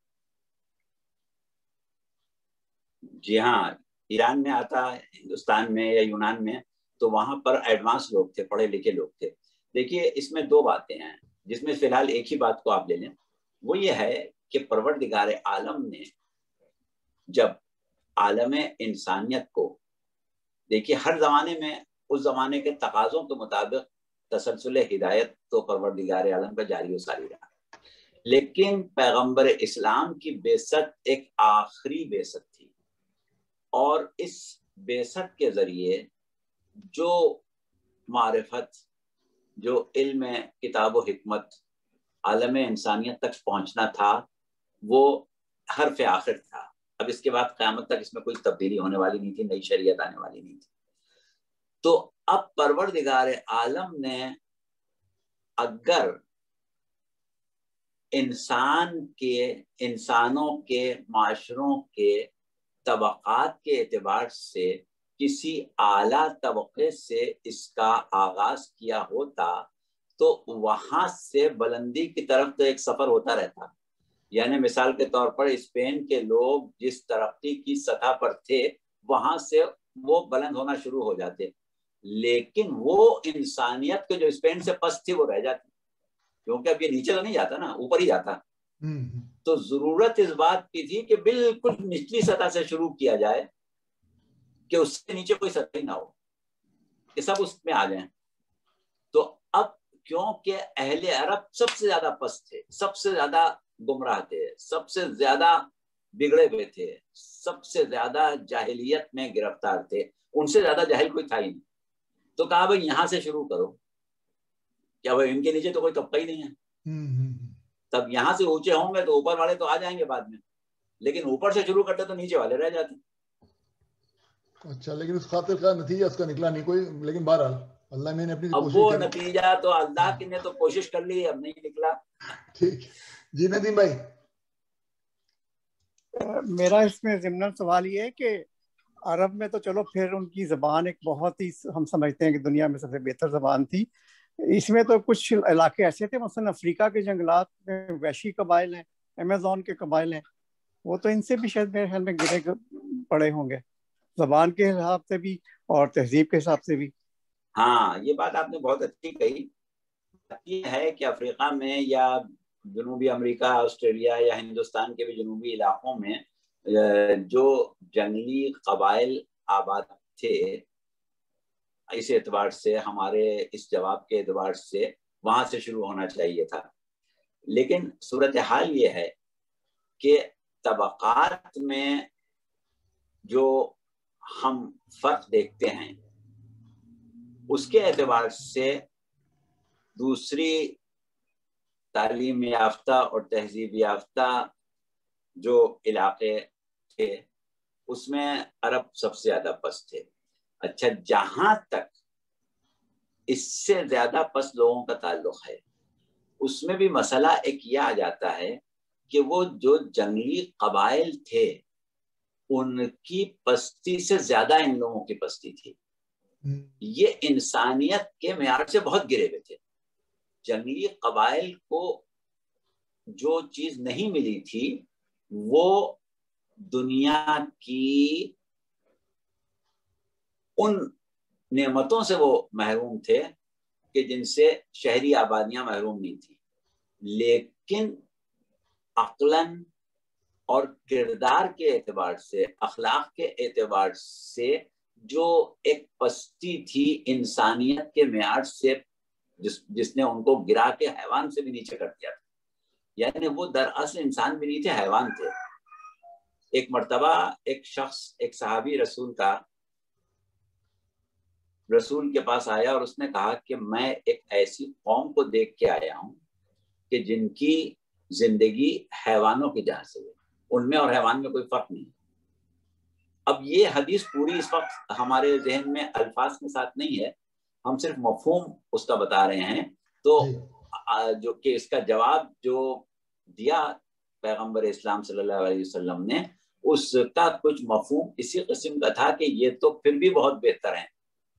جی ہاں, ایران میں آتا, ہندوستان میں یا یونان میں, تو وہاں پر ایڈوانس لوگ تھے, پڑھے لکھے لوگ تھے. دیکھیے اس میں دو باتیں ہیں جس میں فی الحال ایک ہی بات کو آپ لے لیں, وہ یہ ہے کہ پروردگار عالم نے جب عالم انسانیت کو, دیکھیے ہر زمانے میں اس زمانے کے تقاضوں کے مطابق تسلسل ہدایت تو پروردگار عالم کا جاری و ساری رہا, لیکن پیغمبر اسلام کی بعثت ایک آخری بعثت تھی, اور اس بعثت کے ذریعے جو معرفت, جو علم کتاب و حکمت عالم انسانیت تک پہنچنا تھا وہ حرف آخر تھا. اب اس کے بعد قیامت تک اس میں کوئی تبدیلی ہونے والی نہیں تھی, نئی شریعت آنے والی نہیں تھی. تو اب پروردگار عالم نے اگر انسانوں کے معاشروں کے طبقات کے اعتبار سے کسی اعلیٰ طبقے سے اس کا آغاز کیا ہوتا تو وہاں سے بلندی کی طرف تو ایک سفر ہوتا رہتا. یعنی مثال کے طور پر اسپین کے لوگ جس ترقی کی سطح پر تھے وہاں سے وہ بلند ہونا شروع ہو جاتے, لیکن وہ انسانیت کے جو اسپین سے پس تھی وہ رہ جاتی, کیونکہ اب یہ نیچے تو نہیں جاتا نا, اوپر ہی جاتا. تو ضرورت اس بات کی تھی کہ بالکل نچلی سطح سے شروع کیا جائے کہ اس سے نیچے کوئی سطح ہی نہ ہو, کہ سب اس میں آ جائیں. تو اب کیونکہ اہل عرب سب سے زیادہ پست تھے, سب سے زیادہ گمراہ تھے, سب سے زیادہ بگڑے ہوئے تھے, سب سے زیادہ جاہلیت میں گرفتار تھے, ان سے زیادہ جاہل کوئی تھا ہی نہیں. تو کہا بھائی یہاں سے شروع کرو, کیا بھائی ان کے نیچے تو کوئی طبقہ ہی نہیں ہے, تب یہاں سے اونچے ہوں گے تو اوپر والے تو آ جائیں گے بعد میں, لیکن اوپر سے شروع کرتے تو نیچے والے رہ جاتے. اچھا, لیکن اس خاطر کا نتیجہ اس کا نکلا نہیں کوئی, لیکن بہرحال اللہ میں نے اپنی اب وہ نتیجہ تو اللہ کی نے تو کوشش کر لی, اب نہیں نکلا. ٹھیک. جی ندیم بھائی, میرا اس میں ضمن سوال یہ ہے کہ عرب میں تو چلو پھر ان کی زبان ایک بہت ہی ہم سمجھتے ہیں کہ دنیا میں سب سے بہتر زبان تھی. اس میں تو کچھ علاقے ایسے تھے, مثلا افریقہ کے جنگلات میں وحشی قبائل ہیں, امیزون کے قبائل ہیں, وہ تو ان سے بھی شاید میرے خیال میں گرے پڑے ہوں گے زبان کے حساب سے بھی اور تہذیب کے حساب سے بھی. ہاں یہ بات آپ نے بہت اچھی کہی. یہ ہے کہ افریقہ میں یا جنوبی امریکہ, آسٹریلیا یا ہندوستان کے بھی جنوبی علاقوں میں جو جنگلی قبائل آباد تھے, اس اعتبار سے ہمارے اس جواب کے اعتبار سے وہاں سے شروع ہونا چاہیے تھا. لیکن صورتحال یہ ہے کہ طبقات میں جو ہم فرق دیکھتے ہیں اس کے اعتبار سے دوسری تعلیم یافتہ اور تہذیب یافتہ جو علاقے تھے اس میں عرب سب سے زیادہ پست تھے. اچھا, جہاں تک اس سے زیادہ پست لوگوں کا تعلق ہے اس میں بھی مسئلہ ایک یہ آ جاتا ہے کہ وہ جو جنگلی قبائل تھے ان کی پستی سے زیادہ ان لوگوں کی پستی تھی. یہ انسانیت کے معیار سے بہت گرے ہوئے تھے. جنگلی قبائل کو جو چیز نہیں ملی تھی وہ دنیا کی ان نعمتوں سے وہ محروم تھے کہ جن سے شہری آبادیاں محروم نہیں تھی, لیکن عقلاً اور کردار کے اعتبار سے, اخلاق کے اعتبار سے جو ایک پستی تھی انسانیت کے معیار سے, جس نے ان کو گرا کے حیوان سے بھی نیچے کر دیا تھا. یعنی وہ دراصل انسان بھی نہیں تھے, حیوان تھے. ایک مرتبہ ایک شخص, ایک صحابی رسول کے پاس آیا اور اس نے کہا کہ میں ایک ایسی قوم کو دیکھ کے آیا ہوں کہ جن کی زندگی حیوانوں کی جہاں سے ہے, ان میں اور حیوان میں کوئی فرق نہیں. اب یہ حدیث پوری اس وقت ہمارے ذہن میں الفاظ کے ساتھ نہیں ہے، ہم صرف مفہوم اس کا بتا رہے ہیں. تو جو کہ اس کا جواب جو دیا پیغمبر اسلام صلی اللہ علیہ وسلم نے، اس کا کچھ مفہوم اسی قسم کا تھا کہ یہ تو پھر بھی بہت بہتر ہیں،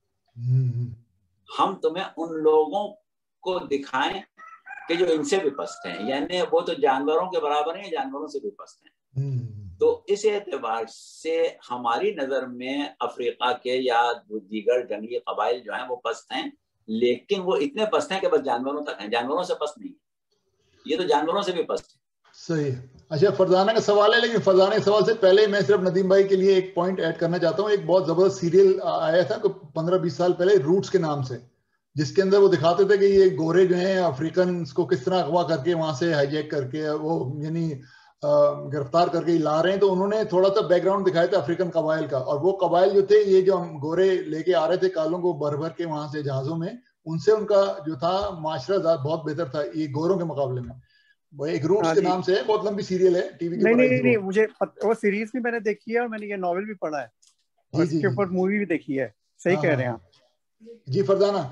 ہم تمہیں ان لوگوں کو دکھائیں کہ جو ان سے بھی پست ہیں، یعنی وہ تو جانوروں کے برابر ہیں، جانوروں سے بھی پست ہیں. تو اس اعتبار سے ہماری نظر میں افریقہ کے یا دیگر جنگلی قبائل جو ہیں وہ پست ہیں، لیکن وہ اتنے پست ہیں کہ بس جانوروں تک ہیں، جانوروں سے پست نہیں، یہ تو جانوروں سے بھی پست ہیں. صحیح. اچھا فرزانہ کا سوال ہے، لیکن فرزانہ کے سوال سے پہلے میں صرف ندیم بھائی کے لیے ایک پوائنٹ ایڈ کرنا چاہتا ہوں. ایک بہت زبردست سیریل آیا تھا 15-20 سال پہلے، روٹس کے نام سے، جس کے اندر وہ دکھاتے تھے کہ یہ گورے جو ہیں افریقنس کو کس طرح اغوا کر کے وہاں سے ہائی جیک کر کے وہ یعنی گرفتار کر کے لا رہے ہیں. تو انہوں نے تھوڑا سا بیک گراؤنڈ دکھایا تھا افریقن قبائل کا، اور وہ قبائل جو تھے یہ جو ہم گورے لے کے آ رہے تھے کالوں کو بھر بھر کے وہاں سے جہازوں میں، ان سے ان کا جو تھا معاشرہ بہت بہتر تھا یہ گوروں کے مقابلے میں. وہ ایک روٹس کے نام سے ہے، بہت لمبی سیریل ہے ٹی وی کے اوپر. نہیں مجھے وہ سیریز بھی میں نے دیکھی ہے اور میں نے یہ ناول بھی پڑھا ہے اور اس کے اوپر مووی بھی دیکھی ہے. صحیح کہہ رہے ہیں آپ. جی فرزانہ.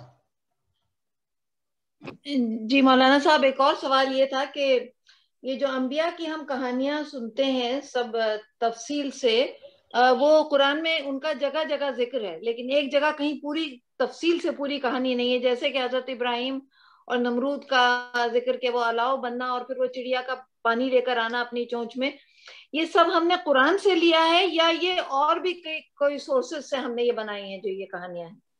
جی مولانا صاحب، ایک اور سوال یہ تھا کہ یہ جو انبیاء کی ہم کہانیاں سنتے ہیں سب تفصیل سے، وہ قرآن میں ان کا جگہ جگہ ذکر ہے، لیکن ایک جگہ کہیں پوری تفصیل سے پوری کہانی نہیں ہے، جیسے کہ حضرت ابراہیم اور نمرود کا ذکر کہ وہ الاؤ بننا اور پھر وہ چڑیا کا پانی لے کر آنا اپنی چونچ میں. یہ سب ہم نے قرآن سے لیا ہے یا یہ اور بھی کوئی سورسز سے ہم نے یہ بنائی ہیں جو یہ کہانیاں ہیں؟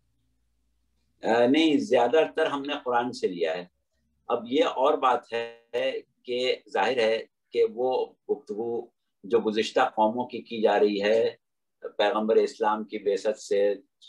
نہیں، زیادہ تر ہم نے قرآن سے لیا ہے. اب یہ اور بات ہے کہ ظاہر ہے کہ وہ گفتگو جو گزشتہ قوموں کی جا رہی ہے پیغمبر اسلام کی بعثت سے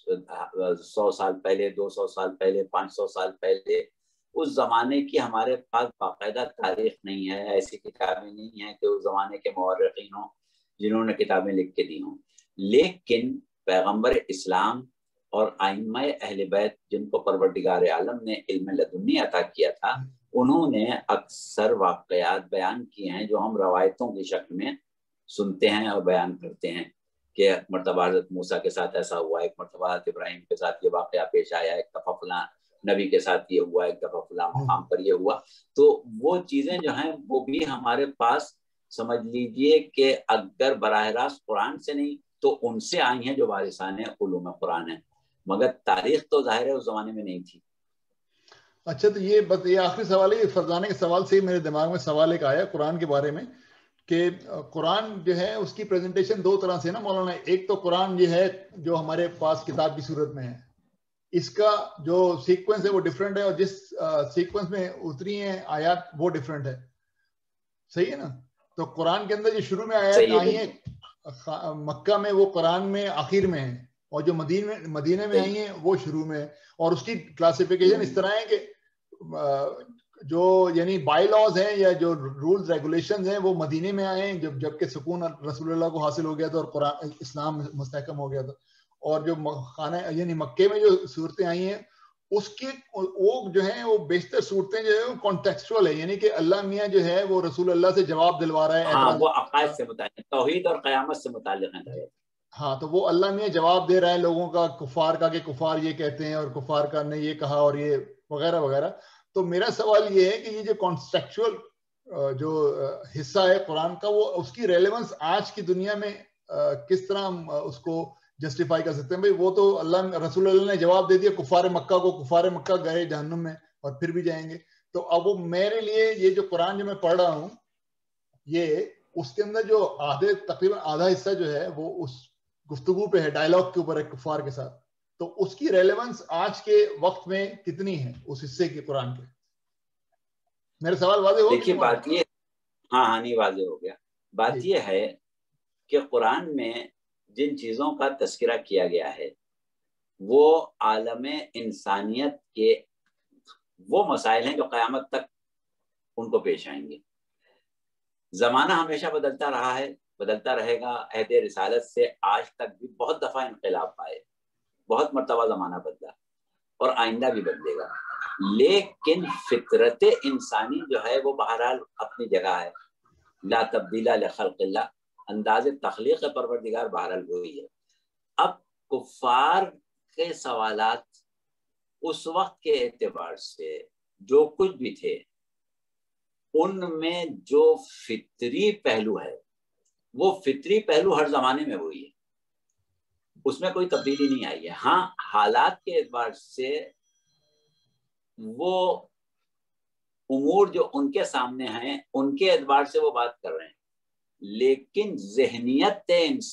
100 سال پہلے، 200 سال پہلے، 500 سال پہلے، اس زمانے کی ہمارے پاس باقاعدہ تاریخ نہیں ہے، ایسی کتابیں نہیں ہیں کہ اس زمانے کے مورخین ہوں جنہوں نے کتابیں لکھ کے دی ہوں. لیکن پیغمبر اسلام اور ائمہ اہل بیت جن کو پروردگار عالم نے علم لدنی عطا کیا تھا، انہوں نے اکثر واقعات بیان کیے ہیں جو ہم روایتوں کی شکل میں سنتے ہیں اور بیان کرتے ہیں کہ ایک مرتبہ حضرت موسیٰ کے ساتھ ایسا ہوا، ایک مرتبہ حضرت ابراہیم کے ساتھ یہ واقعہ پیش آیا، ایک دفعہ فلاں نبی کے ساتھ یہ ہوا، ایک دفعہ فلاں مقام پر یہ ہوا. تو وہ چیزیں جو ہیں وہ بھی ہمارے پاس سمجھ لیجئے کہ اگر براہ راست قرآن سے نہیں تو ان سے آئی ہیں جو وارثان علوم قرآن ہیں، مگر تاریخ تو ظاہر ہے اس زمانے میں نہیں تھی. اچھا، تو یہ آخری سوال ہے. فرزانہ کے سوال سے ہی میرے دماغ میں سوال ایک آیا قرآن کے بارے میں کہ قرآن جو ہے اس کی پریزنٹیشن دو طرح سے نا مولانا. ایک تو قرآن یہ ہے جو ہمارے پاس کتاب کی صورت میں ہے، اس کا جو سیکوینس ہے وہ ڈیفرنٹ ہے، اور جس سیکوینس میں اتری ہیں آیات وہ ڈیفرنٹ ہے. صحیح ہے نا؟ تو قرآن کے اندر جو شروع میں آیات آئی ہیں مکہ میں وہ قرآن میں آخر میں ہے، اور جو مدینہ میں آئی ہیں وہ شروع میں ہے. اور اس کی کلاسیفیکیشن اس طرح ہے کہ جو یعنی بائی لاز ہیں یا جو رولز ریگولیشنز ہیں وہ مدینے میں آئے ہیں جبکہ سکون رسول اللہ کو حاصل ہو گیا تھا اور قرآن اسلام مستحکم ہو گیا تھا. اور جو خانہ یعنی مکے میں جو صورتیں آئی ہیں اس کی وہ جو ہیں وہ بیشتر صورتیں جو ہے کانٹیکسچوئل ہے، یعنی کہ اللہ میاں جو ہے وہ رسول اللہ سے جواب دلوا رہا ہے. ہاں، وہ عقائد سے متعلق، توحید اور قیامت سے متعلق ہیں. ہاں، تو وہ اللہ میاں جواب دے رہا ہے لوگوں کا، کفار کا، کہ کفار یہ کہتے ہیں اور کفار کا نے یہ کہا اور یہ وغیرہ وغیرہ. تو میرا سوال یہ ہے کہ یہ جو کانٹیکسچوئل جو حصہ ہے قرآن کا، وہ اس کی ریلیونس آج کی دنیا میں کس طرح ہم اس کو جسٹیفائی کر سکتے ہیں؟ بھائی وہ تو اللہ رسول اللہ نے جواب دے دیا کفار مکہ کو، کفار مکہ گئے جہنم میں اور پھر بھی جائیں گے. تو اب وہ میرے لیے یہ جو قرآن جو میں پڑھ رہا ہوں یہ اس کے اندر جو تقریباً آدھا حصہ جو ہے وہ اس گفتگو پہ ہے، ڈائلاگ کے اوپر ہے کفار کے ساتھ. تو اس کی ریلیونس آج کے وقت میں کتنی ہے اس حصے کی قرآن کے؟ میرا سوال واضح ہو گیا؟ دیکھیے بات یہ، ہاں نہیں واضح ہو گیا. بات یہ ہے کہ قرآن میں جن چیزوں کا تذکرہ کیا گیا ہے وہ عالم انسانیت کے وہ مسائل ہیں جو قیامت تک ان کو پیش آئیں گے. زمانہ ہمیشہ بدلتا رہا ہے، بدلتا رہے گا. عہد رسالت سے آج تک بھی بہت دفعہ انقلاب آئے، بہت مرتبہ زمانہ بدلا اور آئندہ بھی بدلے گا. لیکن فطرت انسانی جو ہے وہ بہرحال اپنی جگہ ہے. لا تبدیل لخلق اللہ، انداز تخلیق پروردگار بہرحال وہی ہے. اب کفار کے سوالات اس وقت کے اعتبار سے جو کچھ بھی تھے ان میں جو فطری پہلو ہے وہ فطری پہلو ہر زمانے میں وہی ہے, اس میں کوئی تبدیلی نہیں آئی ہے. ہاں حالات کے اعتبار سے وہ امور جو ان کے سامنے ہیں ان کے اعتبار سے وہ بات کر رہے ہیں, لیکن ذہنیت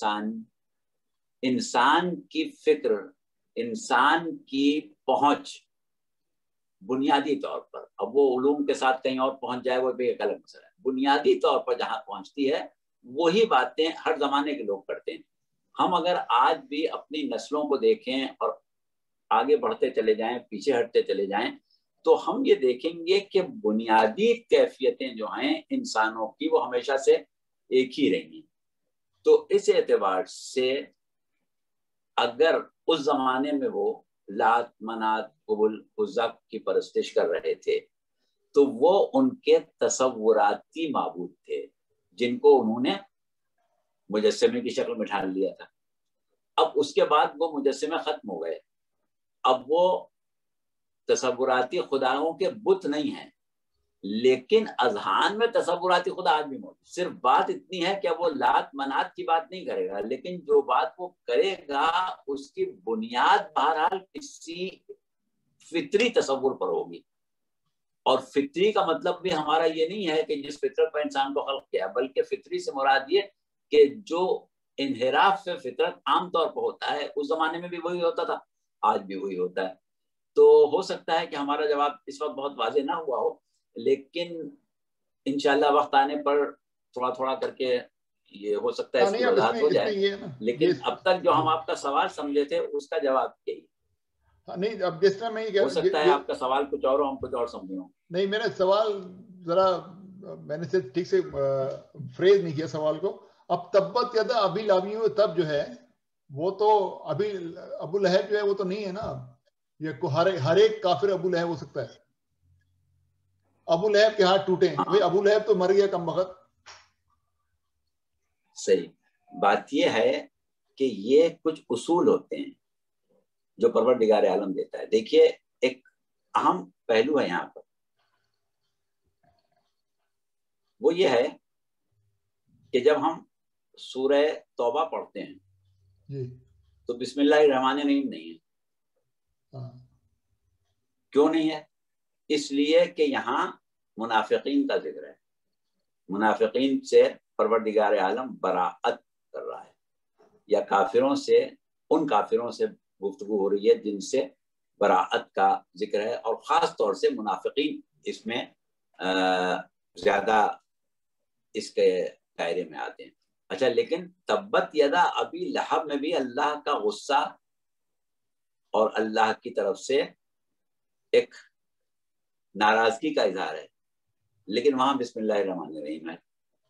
انسان کی فکر, انسان کی پہنچ بنیادی طور پر, اب وہ علوم کے ساتھ کہیں اور پہنچ جائے وہ بھی ایک الگ مسئلہ ہے, بنیادی طور پر جہاں پہنچتی ہے وہی باتیں ہر زمانے کے لوگ کرتے ہیں. ہم اگر آج بھی اپنی نسلوں کو دیکھیں اور آگے بڑھتے چلے جائیں, پیچھے ہٹتے چلے جائیں, تو ہم یہ دیکھیں گے کہ بنیادی کیفیتیں جو ہیں انسانوں کی وہ ہمیشہ سے ایک ہی رہیں گی. تو اس اعتبار سے اگر اس زمانے میں وہ لات, منات, قبل, عزا کی پرستش کر رہے تھے تو وہ ان کے تصوراتی معبود تھے جن کو انہوں نے مجسمے کی شکل میں ڈھال لیا تھا. اب اس کے بعد وہ مجسمے ختم ہو گئے, اب وہ تصوراتی خداؤں کے بت نہیں ہیں, لیکن اذہان میں تصوراتی خدا آج بھی موجود. صرف بات اتنی ہے کہ وہ لات منات کی بات نہیں کرے گا, لیکن جو بات وہ کرے گا اس کی بنیاد بہرحال کسی فطری تصور پر ہوگی. اور فطری کا مطلب بھی ہمارا یہ نہیں ہے کہ جس فطرت پر انسان کو خلق کیا, بلکہ فطری سے مراد یہ کہ جو انحراف سے فطرت عام طور پر ہوتا ہے اس زمانے میں بھی وہی ہوتا تھا, آج بھی وہی ہوتا ہے. تو ہو سکتا ہے کہ ہمارا جواب اس وقت بہت واضح نہ ہوا ہو, لیکن انشاءاللہ وقت آنے پر تھوڑا تھوڑا کر کے یہ ہو سکتا ہے اس کی وضاحت ہو جائے. لیکن اب تک جو ہم آپ کا سوال سمجھے تھے اس کا جواب یہی. نہیں, اب جس طرح میں ہو سکتا ہے آپ کا سوال کچھ اور ہو, ہم کچھ اور سمجھے ہوں. نہیں, میرا سوال ذرا میں نے ٹھیک سے فریز نہیں کیا سوال کو. اب تبت یدا ابی لہب, تب جو ہے وہ تو ابھی ابو لہب جو ہے وہ تو نہیں ہے نا, یہ ہر ایک کافر ابو لہب ہو سکتا ہے. ابو لہب کے ہاتھ ٹوٹے ہیں, بھائی ابو لہب تو مر گیا کم وقت. صحیح بات یہ ہے کہ یہ کچھ اصول ہوتے ہیں جو پروردگار عالم دیتا ہے. دیکھیے ایک اہم پہلو ہے یہاں پر, وہ یہ ہے کہ جب ہم سورہ توبہ پڑھتے ہیں جی تو بسم اللہ الرحمن الرحیم نہیں ہے. کیوں نہیں ہے؟ اس لیے کہ یہاں منافقین کا ذکر ہے, منافقین سے پروردگار عالم براءت کر رہا ہے, یا کافروں سے, ان کافروں سے گفتگو ہو رہی ہے جن سے براءت کا ذکر ہے, اور خاص طور سے منافقین اس میں زیادہ اس کے دائرے میں آتے ہیں. اچھا, لیکن تبت یدا ابی لہب میں بھی اللہ کا غصہ اور اللہ کی طرف سے ایک ناراضگی کا اظہار ہے, لیکن وہاں بسم اللہ الرحمن الرحیم ہے.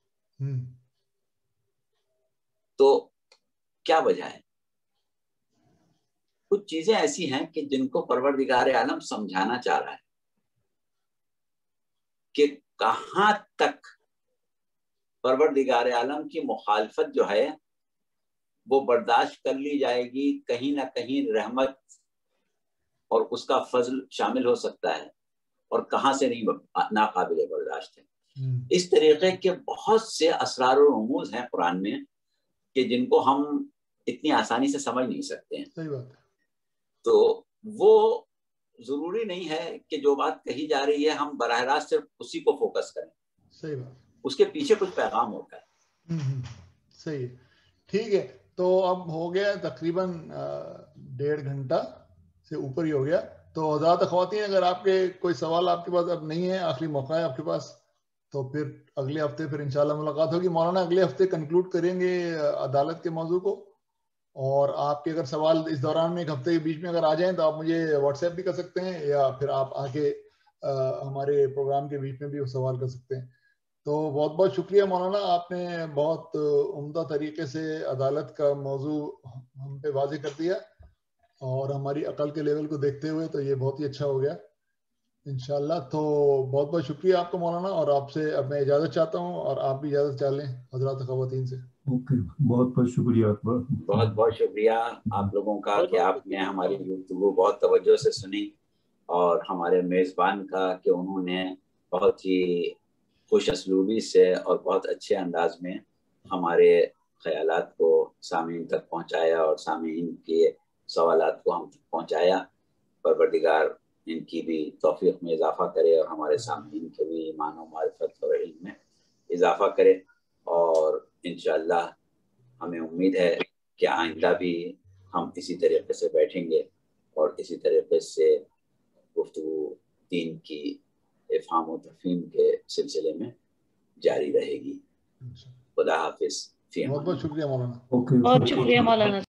تو کیا وجہ ہے؟ کچھ چیزیں ایسی ہیں کہ جن کو پروردگار عالم سمجھانا چاہ رہا ہے کہ کہاں تک پروردگار عالم کی مخالفت جو ہے وہ برداشت کر لی جائے گی, کہیں نہ کہیں رحمت اور اس کا فضل شامل ہو سکتا ہے, اور کہاں سے نہیں ناقابل برداشت ہے. اس طریقے کے بہت سے اسرار و رموز ہیں قرآن میں کہ جن کو ہم اتنی آسانی سے سمجھ نہیں سکتے ہیں. صحیح بات ہے. تو وہ ضروری نہیں ہے کہ جو بات کہی جا رہی ہے ہم براہ راست صرف اسی کو فوکس کریں. صحیح بات, اس کے پیچھے کچھ پیغام ہوتا ہے. صحیح, ٹھیک ہے. تو اب ہو گیا تقریباً 1.5 گھنٹہ سے اوپر ہی ہو گیا. تو حضرات خواتین, اگر آپ کے کوئی سوال آپ کے پاس اب نہیں ہے, آخری موقع ہے آپ کے پاس, تو پھر اگلے ہفتے پھر انشاءاللہ ملاقات ہوگی. مولانا اگلے ہفتے کنکلوڈ کریں گے عدالت کے موضوع کو, اور آپ کے اگر سوال اس دوران میں ایک ہفتے کے بیچ میں اگر آ جائیں تو آپ مجھے واٹس ایپ بھی کر سکتے ہیں, یا پھر آپ آ کے ہمارے پروگرام کے بیچ میں بھی سوال کر سکتے ہیں. تو بہت بہت شکریہ مولانا, آپ نے بہت عمدہ طریقے سے عدالت کا موضوع ہم پہ واضح کر دیا, اور ہماری عقل کے لیول کو دیکھتے ہوئے تو یہ بہت ہی اچھا ہو گیا انشاءاللہ. تو بہت بہت شکریہ آپ کا مولانا, اور آپ سے اب میں اجازت چاہتا ہوں, اور آپ بھی اجازت چاہ لیں حضرات خواتین سے. بہت بہت شکریہ اکبر. بہت بہت شکریہ آپ لوگوں کا کہ آپ نے ہماری گفتگو بہت توجہ سے سنی، اور ہمارے میزبان کا کہ انہوں نے بہت ہی خوش اسلوبی سے اور بہت اچھے انداز میں ہمارے خیالات کو سامعین تک پہنچایا اور سامعین کے سوالات کو ہم تک پہنچایا. پروردگار ان کی بھی توفیق میں اضافہ کرے اور ہمارے سامعین کے بھی ایمان و معرفت اور علم میں اضافہ کرے. اور انشاءاللہ ہمیں امید ہے کہ آئندہ بھی ہم اسی طریقے سے بیٹھیں گے اور اسی طریقے سے گفتگو دین کی افہام و تفہیم کے سلسلے میں جاری رہے گی. خدا حافظ. بہت بہت شکریہ مولانا. بہت شکریہ مولانا.